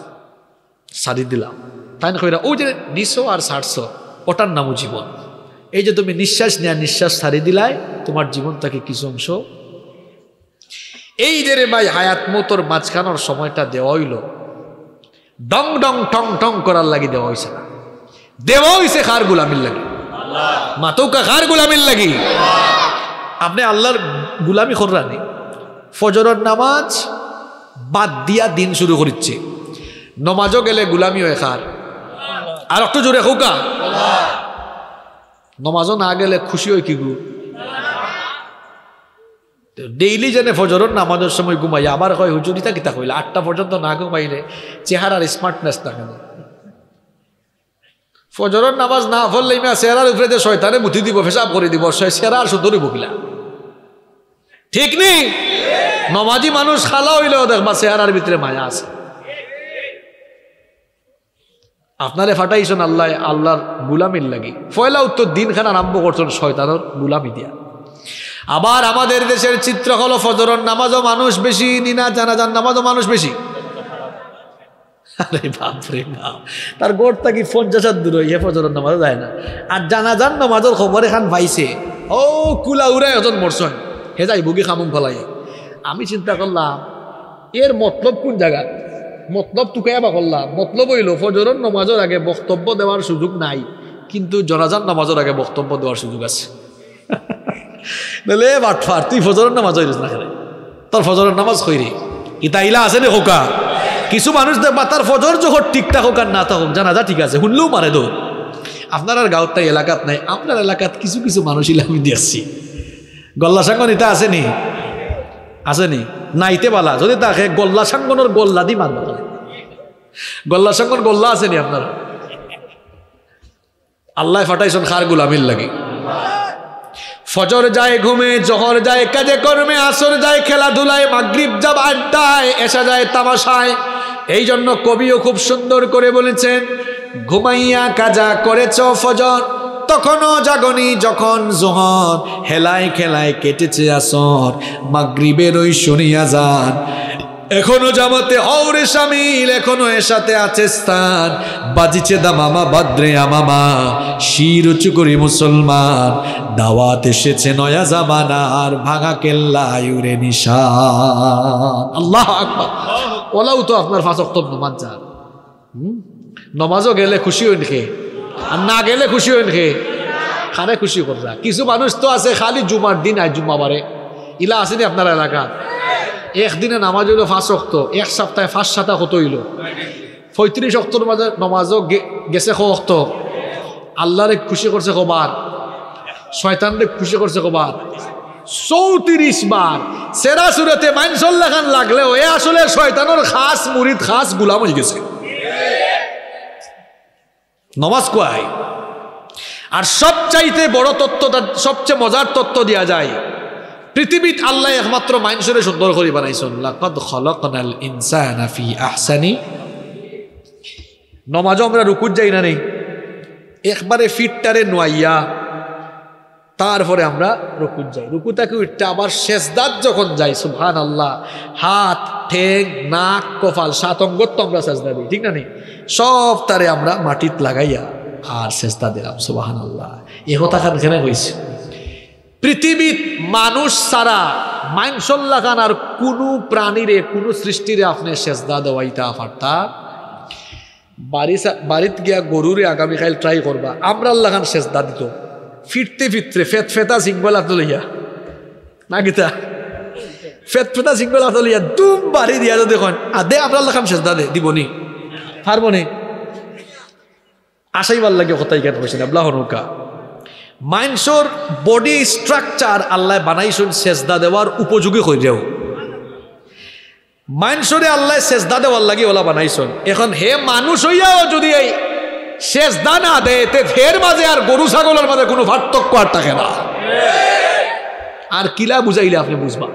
ছাড়ি দিলাম, তাই কইরা ও যে নিছো আর ছাড়ছো, ওটার নামও জীবন। এই যে তুমি নিঃশ্বাস নেয়া নিঃশ্বাস ছাড়ি দিলাই, তোমার জীবন থেকে কিছু অংশ এই যে রে ভাই হায়াত মতর মাঝখানোর সময়টা দেওয়া হইল, ডং ডং টং টং করার লাগি দেওয়া হয়েছে না, দেওয়া হয়েছে খার গুলামির লাগি, মাতৌকা খার গুলামির লাগি। আপনি আল্লাহর গুলামি কররানি, ফজরের নামাজ বাদ দিয়া দিন শুরু করিচ্ছে, নমাজও গেলে গুলামি হয় খার। আর একটু জোরে হোকা, নমাজও না গেলে খুশি হয় কি গু? ডেইলি যেন ফজরের নামাজের সময় ঘুমাই, আবার কয় হুজুরিতা কিতা কইলে আটটা পর্যন্ত না ঘুমাইলে চেহারার স্মার্টনেস থাকে না। ফজরের নামাজ না পড়লে ইমা চেহারার উপরে যে শয়তানে মুঠি দিব, পেশাব করে দিব, চেহারা আর সুন্দরই বকিলা, ঠিক নেই? নমাজি মানুষ খালা হইলেও দেখবা চেহারার ভিতরে মায়া আছে। আপনারে ফাটাইছেন আল্লাহ আল্লাহর গুলামির লাগি, পয়লা উত্তর দিন খান আরম্ভ করছেন শয়তানের গুলামি দিয়া। আবার আমাদের দেশের চিত্র হলো ফজরের নামাজও মানুষ বেশি, নিনা জানাজার নামাজও মানুষ বেশি। আরে বাপরে বাপ, তার গোড় থাকি পঞ্চাশ হাত দূর হইয়া ফজরের নামাজও যায় না। আর জানাজার নামাজের খবর এখান পাইছে, ও কুলা উড়াই হজন মরছেন, হে যাই বুগি খামুং ফলাই। আমি চিন্তা করলাম এর মতলব কোন জায়গা, মতলব তুকাইয়া বা করলাম, মতলব হইল ফজরের নামাজের আগে বক্তব্য দেওয়ার সুযোগ নাই, কিন্তু জানাজার নামাজের আগে বক্তব্য দেওয়ার সুযোগ আছে। বলে বাটফার, তুই ফজরের নামাজ হইরিস না, খেলে তোর ফজরের নামাজ কইরি ইতা ইলা আছে নে হোকা। কিছু মানুষ দেখবা তার ফজর যখন ঠিকঠাক হোক আর না থাকুক, জানাজা ঠিক আছে, শুনলেও মারে দৌড়। আপনার আর গাঁত নাই, এলাকাত নাই, আপনার এলাকাত কিছু কিছু মানুষ ইলা আমি দিয়েছি। গল্লা সাঙ্গন ইতা আসেনি, আসেনি নাইতে বালা যদি তাকে গল্লা সাঙ্গনের গল্লা দি মারবা, গল্লা সাঙ্গন গল্লা আসেনি আপনার? আল্লাহ ফাটাইছেন খার গুলামির লাগি। ফজর যায় ঘুমে, জহর যায় কাজে কর্মে, আসর যায় খেলাধুলায়, মাগরিব যাব আড্ডায়, এসা যায় তামাশায়। এই জন্য কবিও খুব সুন্দর করে বলেছেন, ঘুমাইয়া কাজা করেছ ফজর, তখনও জাগনি যখন জোহর, হেলায় খেলায় কেটেছে আসর, মাগরিবের ওই শুনিয়া যান, এখনো জামাতে হওরে শামিল, এখনো এর সাথে আছে স্থান, বাজিছে দামামা বাদ্রে আমামা, শির উঁচু করি মুসলমান, দাওয়াত এসেছে নয়া জামানার, ভাঙা কেল্লা ইউরে নিশান। আল্লাহ আকবার। ওলাও তো আপনার পাঁচ ওয়াক্ত নামাজ যান, নমাজও গেলে খুশি হইন খে, আর না গেলে খুশি হইন খে, খানে খুশি কররা। কিছু মানুষ তো আছে খালি জুমার দিন আয় জুম্মা বারে, ইলা আসেনি আপনার এলাকা? একদিনে নামাজ হইল পাঁচ ওয়াক্ত, এক সপ্তাহে পাঁচ সাতা কত হইল? পঁয়ত্রিশ ওয়াক্তর মাঝে নমাজও গেছে ক ওয়াক্ত। আল্লাহরে খুশি করছে কবার, শয়তানরে খুশি করছে কবার? চৌত্রিশ বার। সেরা সুরতে মাইনসল লেখান লাগলেও এ আসলে শয়তানের খাস মুরিদ, খাস গুলাম হয়ে গেছে। নমাজ কোয়ায়। আর সবচাইতে বড় তত্ত্বটা, সবচেয়ে মজার তত্ত্ব দেওয়া যায়, পৃথিবীত আল্লাহ একমাত্র মানুষের সুন্দর করে বানাইছেন, লাকাদ খালাকনাল ইনসানা ফি আহসানি। নমাজও আমরা রুকুত যাই না, নেই একবারে ফিটটারে নোয়াইয়া তারপরে আমরা রুকুত যাই, রুকুতাকে উঠতে আবার সেজদাত যখন যাই, সুবহানাল্লাহ, হাত ঠেং নাক কপাল সাত অঙ্গত তো আমরা সেজদা দিই, ঠিক না নেই? সব তারে আমরা মাটিত লাগাইয়া আর সেজদা দিলাম, সুবহানাল্লাহ। এ কথা খান কেন হয়েছে? পৃথিবীত মানুষ ছাড়া মাইনসল্লা খান আর কোনো প্রাণীরে, কোনো সৃষ্টিরে আপনি সেজদা দেওয়াইতা পারতা? বাড়ি বাড়িত গিয়া গরুরে আগামীকাল ট্রাই করবা, আমরা আল্লাহ খান সেজদা দিত ফিরতে ফিরতে ফেত ফেতা সিংবল হাত লইয়া, না গীতা ফেত ফেতা সিংবল হাত লইয়া দুম বাড়ি দিয়া তো দেখুন আদে আমরা আল্লাহ খান সেজদা দে দিবনি, পারবনি? আশাইবার লাগে কথাই কেন বলছেন আল্লাহ নৌকা। মাইনসর বডি স্ট্রাকচার আল্লাহ বানাইছেন সেজদা দেওয়ার উপযোগী হইলেও, মাইনসরে আল্লাহ সেজদা দেওয়ার লাগে ওলা বানাইছেন। এখন হে মানুষ হইয়াও যদি এই সেজদা না দেয়, তে ফের মাঝে আর গরু ছাগলের মাঝে কোনো পার্থক্য আর থাকে না। আর কিলা বুঝাইলে আপনি বুঝবা?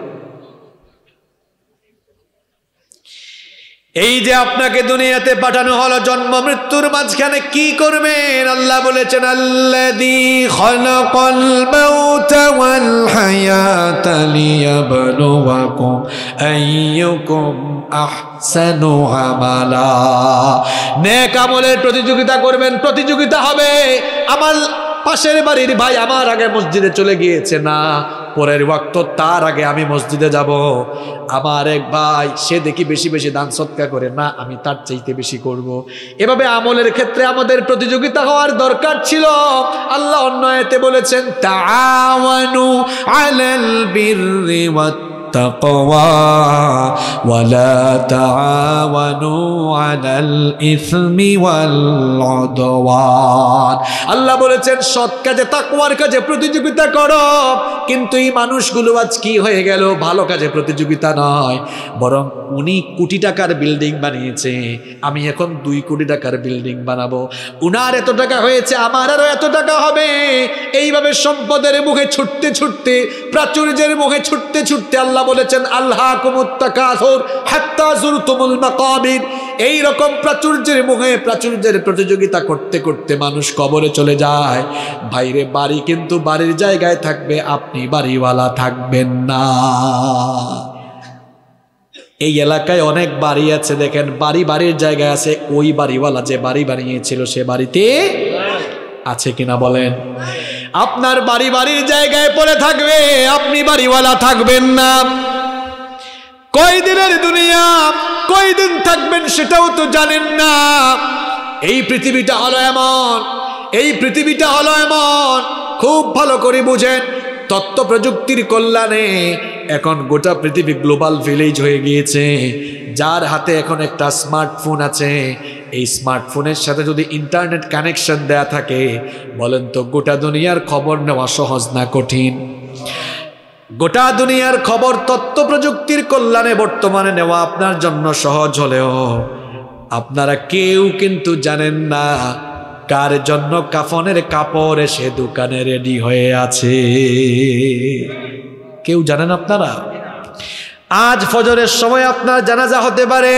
এই যে আপনাকে দুনিয়াতে পাঠানো হলো, জন্ম মৃত্যুর মাঝখানে কি করবেন? আল্লাহ বলেছেন, আল্লাযী খালাকাল মাউতা ওয়াল হায়াতা লিয়াবলুয়াকুম আইয়ুকুম আহসানু আমালা। নেক আমলের প্রতিযোগিতা করবেন, প্রতিযোগিতা হবে। আমল পাশের বাড়ির ভাই আমার আগে মসজিদে চলে গিয়েছে, না পরের ওয়াক্ত তার আগে আমি মসজিদে যাব। আমার এক ভাই সে দেখি বেশি বেশি দান সদকা করে, না আমি তার চাইতে বেশি করব। এভাবে আমলের ক্ষেত্রে আমাদের প্রতিযোগিতা হওয়ার দরকার ছিল। আল্লাহ অন্য আয়াতে বলেছেন তাআওয়ানু আলাল বিররি ওয়াত তাকওয়া ওয়ালা তাআওয়ানু আলাল ইসমি ওয়াল উদওয়ান। আল্লাহ বলেছেন সৎ কাজে তাকওয়ার কাজে প্রতিযোগিতা করো। কিন্তু এই মানুষগুলো আজ কি হয়ে গেল, ভালো কাজে প্রতিযোগিতা নয়, বরং উনি কোটি টাকার বিল্ডিং বানিয়েছে, আমি এখন দুই কোটি টাকার বিল্ডিং বানাবো। উনার এত টাকা হয়েছে, আমার আরো এত টাকা হবে। এইভাবে সম্পদের মুখে ছুটতে ছুটতে, প্রাচুর্যের মুখে ছুটতে ছুটতে আল্লাহ বলেছেন আলহাকুমুত তাকাসুর হাত্তা যুরতুমুল মাকাবির। এই রকম প্রাচুর্যের মুখে প্রাচুর্যের প্রতিযোগিতা করতে করতে মানুষ কবরে চলে যায়। ভাইরে বাড়ি কিন্তু বাড়ির জায়গায় থাকবে, আপনি বাড়িওয়ালা থাকবেন না। এই এলাকায় অনেক বাড়ি আছে, দেখেন বাড়ি বাড়ির জায়গায় আছে, ওই বাড়িওয়ালা যে বাড়ি বানিয়েছিল সে বাড়িতে আছে কিনা বলেন? আপনার বাড়ি বাড়ির জায়গায় পড়ে থাকবে, আপনি বাড়িওয়ালা থাকবেন না। কয়দিনের দুনিয়া, কয়দিন থাকবেন সেটাও তো জানেন না। এই পৃথিবীটা হলো এমন, এই পৃথিবীটা হলো এমন, খুব ভালো করে বুঝেন। তথ্য প্রযুক্তির কল্যাণে এখন গোটা পৃথিবী গ্লোবাল ভিলেজ হয়ে গিয়েছে। যার হাতে এখন একটা স্মার্টফোন আছে, এই স্মার্টফোনের সাথে যদি ইন্টারনেট কানেকশন দেয়া থাকে, বলেন তো গোটা দুনিয়ার খবর নেওয়া সহজ না কঠিন? গোটা দুনিয়ার খবর তথ্য প্রযুক্তির কল্যাণে বর্তমানে নেওয়া আপনার জন্য সহজ হলেও আপনারা কেউ কিন্তু জানেন না কার জন্য কাফনের কাপড় এসে দোকানে রেডি হয়ে আছে। কেউ জানেন আপনারা? আজ ফজরের সময় আপনার জানাজা হতে পারে,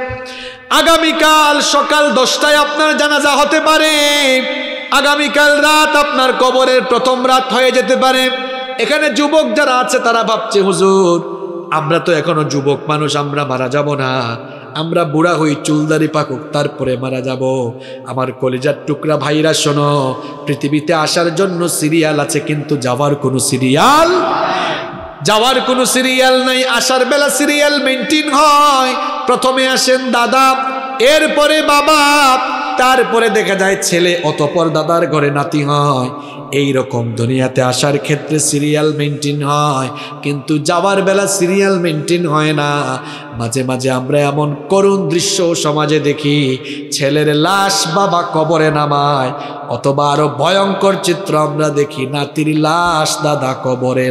আগামীকাল সকাল দশটায় আপনার জানাজা হতে পারে, আগামীকাল রাত আপনার কবরের প্রথম রাত হয়ে যেতে পারে। এখানে যুবক যারা আছে তারা ভাবছে হুজুর আমরা তো এখনো যুবক মানুষ, আমরা মারা যাব না, আমরা বুড়া হই, চুলদারি পাকুক তারপরে মারা যাব। আমার কলিজার টুকরা ভাইরা শোনো, পৃথিবীতে আসার জন্য সিরিয়াল আছে কিন্তু যাওয়ার কোনো সিরিয়াল যাওয়ার কোনো সিরিয়াল নাই। আসার বেলা সিরিয়াল মেনটেন হয়, প্রথমে আসেন দাদা, এরপরে বাবা, তারপরে দেখা যায় ছেলে, অতঃপর দাদার ঘরে নাতি হয়। এই রকম দুনিয়াতে আসার ক্ষেত্রে সিরিয়াল মেনটেন হয়, কিন্তু যাওয়ার বেলা সিরিয়াল মেনটেন হয় না। মাঝে মাঝে আমরা এমন করুণ দৃশ্য সমাজে দেখি, ছেলের লাশ বাবা কবরে নামায়, অথবা আরো ভয়ঙ্কর চিত্র আমরা দেখি, নাতির লাশ দাদা কবরে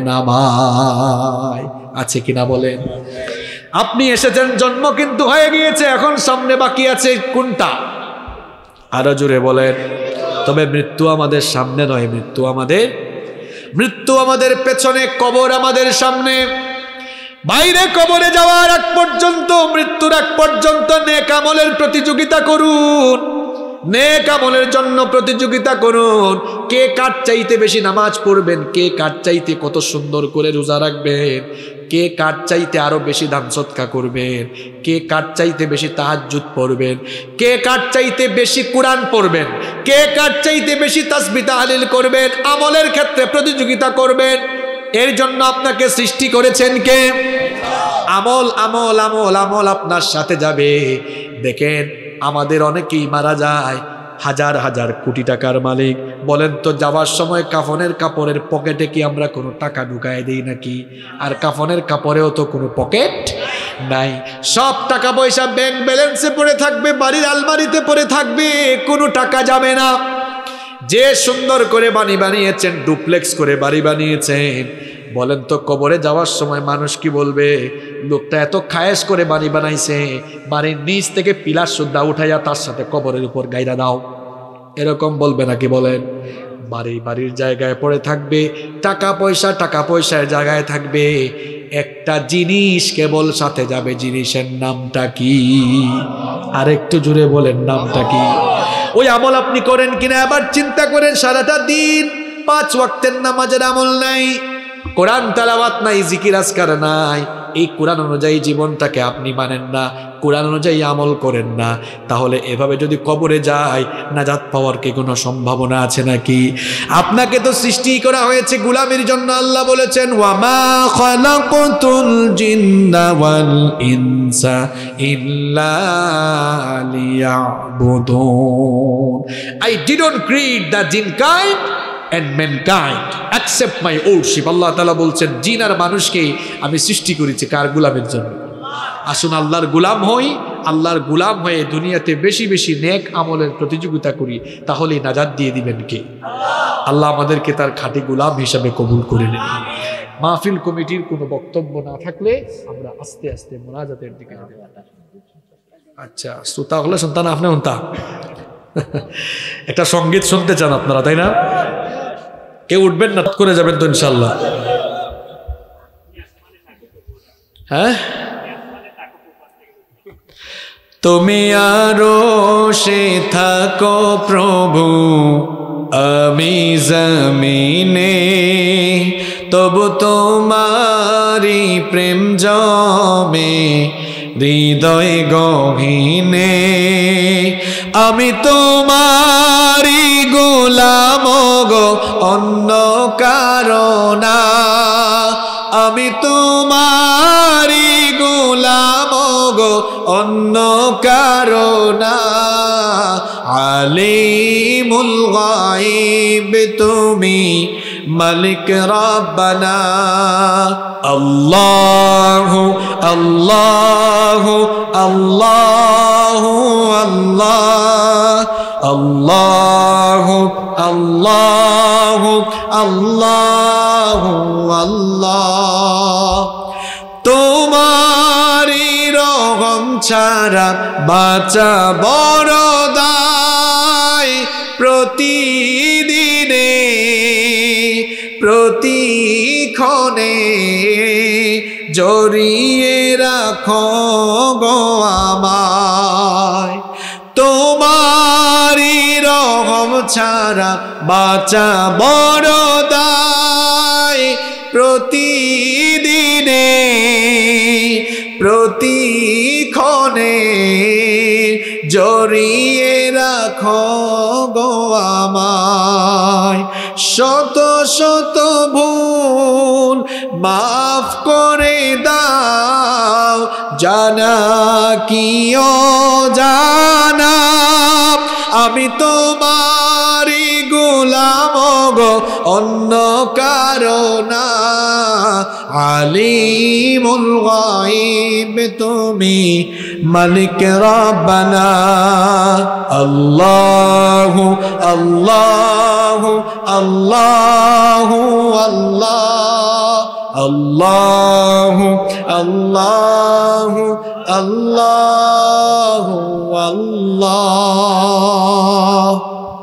নামায়। আছে কিনা বলেন? আপনি এসেছেন, জন্ম কিন্তু হয়ে গিয়েছে, এখন সামনে বাকি আছে কোনটা? আরো জোরে বলেন। তবে মৃত্যু আমাদের সামনে নয়, মৃত্যু আমাদের মৃত্যু আমাদের পেছনে, কবর আমাদের সামনে। বাইরে কবরে যাওয়ার আগ পর্যন্ত, মৃত্যুর আগ পর্যন্ত নেক আমলের প্রতিযোগিতা করুন, নেক আমলের জন্য প্রতিযোগিতা করুন। কে কার চাইতে বেশি নামাজ পড়বেন, কে কার চাইতে কত সুন্দর করে রোজা রাখবেন, কে কার চাইতে আরো বেশি দান সদকা করবেন, কে কার চাইতে বেশি তাহাজ্জুদ পড়বেন, কে কার চাইতে বেশি কোরআন পড়বেন, কে কার চাইতে বেশি তাসবিহ তাহলিল করবেন, আমলের ক্ষেত্রে প্রতিযোগিতা করবেন। এর জন্য আপনাকে সৃষ্টি করেছেন কে? আমল আমল আমল আমল আপনার সাথে যাবে। দেখেন আমাদের অনেকেই মারা যায়, হাজার হাজার কোটি টাকার মালিক, বলেন তো যাওয়ার সময় কাফনের কাপড়ের পকেটে কি আমরা কোনো টাকা ঢুকায় দিই নাকি? আর কাফনের কাপড়েও তো কোনো পকেট নাই, সব টাকা পয়সা ব্যাংক ব্যালেন্সে পড়ে থাকবে, বাড়ির আলমারিতে পড়ে থাকবে, কোনো টাকা যাবে না। যে সুন্দর করে বাড়ি বানিয়েছেন, ডুপ্লেক্স করে বাড়ি বানিয়েছেন, বলেন তো কবরে যাওয়ার সময় মানুষ কি বলবে? লোকটা এত খায়েশ করে বাড়ি বানাইছে, বাড়ির নিচ থেকে পিলার সুদ্ধা উঠাইয়া তার সাথে কবরের উপর গাইরা দাও, এরকম বলবে নাকি বলেন? বাড়ি বাড়ির জায়গায় পড়ে থাকবে, টাকা পয়সা টাকা পয়সার জায়গায় থাকবে, একটা জিনিস কেবল সাথে যাবে, জিনিসের নামটা কি? আর একটু জুড়ে বলেন নামটা কি? ওই আমল আপনি করেন কিনা আবার চিন্তা করেন। সারাটা দিন পাঁচ ওয়াক্তের নামাজের আমল নাই, কোরআন তেলাওয়াত নাই, জিকির আজকার নাই, এই কোরআন অনুযায়ী জীবনটাকে আপনি মানেন না, কোরআন অনুযায়ী আমল করেন না, তাহলে এভাবে যদি কবরে যায় নাজাত পাওয়ার কি কোনো সম্ভাবনা আছে নাকি? আপনাকে তো সৃষ্টি করা হয়েছে গোলামির জন্য। আল্লাহ বলেছেন ওয়ামা খালাকতুল জিন্না ওয়াল ইনসা ইল্লা লিয়াবুদুন। I didn't create the jinn kind and mankind except my worship. আল্লাহ তাআলা বলছেন জিন আর মানুষকে আমি সৃষ্টি করেছি কার গোলামের জন্য? আসুন আল্লাহর গোলাম হই, আল্লাহর গোলাম হয়ে দুনিয়াতে বেশি বেশি নেক আমলের প্রতিযোগিতা করি, তাহলেই নাজাত দিয়ে দিবেন কে? আল্লাহ আমাদেরকে তার খাঁটি গোলাম হিসাবে কবুল করে নেন। মাহফিল কমিটির কোনো বক্তব্য না থাকলে আমরা আস্তে আস্তে মোনাজাতের দিকে যেতে পারি। আচ্ছা, শ্রোতা হলে সন্তান আপনি হন্তা একটা সঙ্গীত শুনতে চান আপনারা, তাই না? কেউ উঠবেন না, করে যাবেন তো ইনশাল্লাহ। হ্যাঁ, তুমি আরো সে থাকো প্রভু, আমি জমিনে, তবু তোমারি প্রেম জমে হৃদয় গহীনে। আমি তোমারি গোলাম গো, অন্য কারণা। আমি তোমারি গোলাম গো, অন্য কারণা। আলিমুল গায়ব তুমি, মালিক রব্বানা। আল্লাহু আল্লাহু আল্লাহু আল্লাহ, আল্লাহু আল্লাহু আল্লাহু আল্লাহ। তোমারি রহম ছাড়া বাঁচা বড় দায়, প্রতিদিনে প্রতিক্ষণে জড়িয়ে রাখো গো আমায়। তোমারি রহম ছাড়া বাঁচা বড় দায়, প্রতিদিনে প্রতিক্ষণে জড়িয়ে রাখো গো আমায়। শত শত ভুল মাফ করে দাও, জানা কি অজানা। আমি তোমারি গোলাম গো, অন্য কারণা। আলিমুল গায়ব তুমি, মালিক রব্বানা। আল্লাহু আল্লাহু আল্লাহু আল্লাহ, আল্লাহু আল্লাহু আল্লাহু আল্লাহ।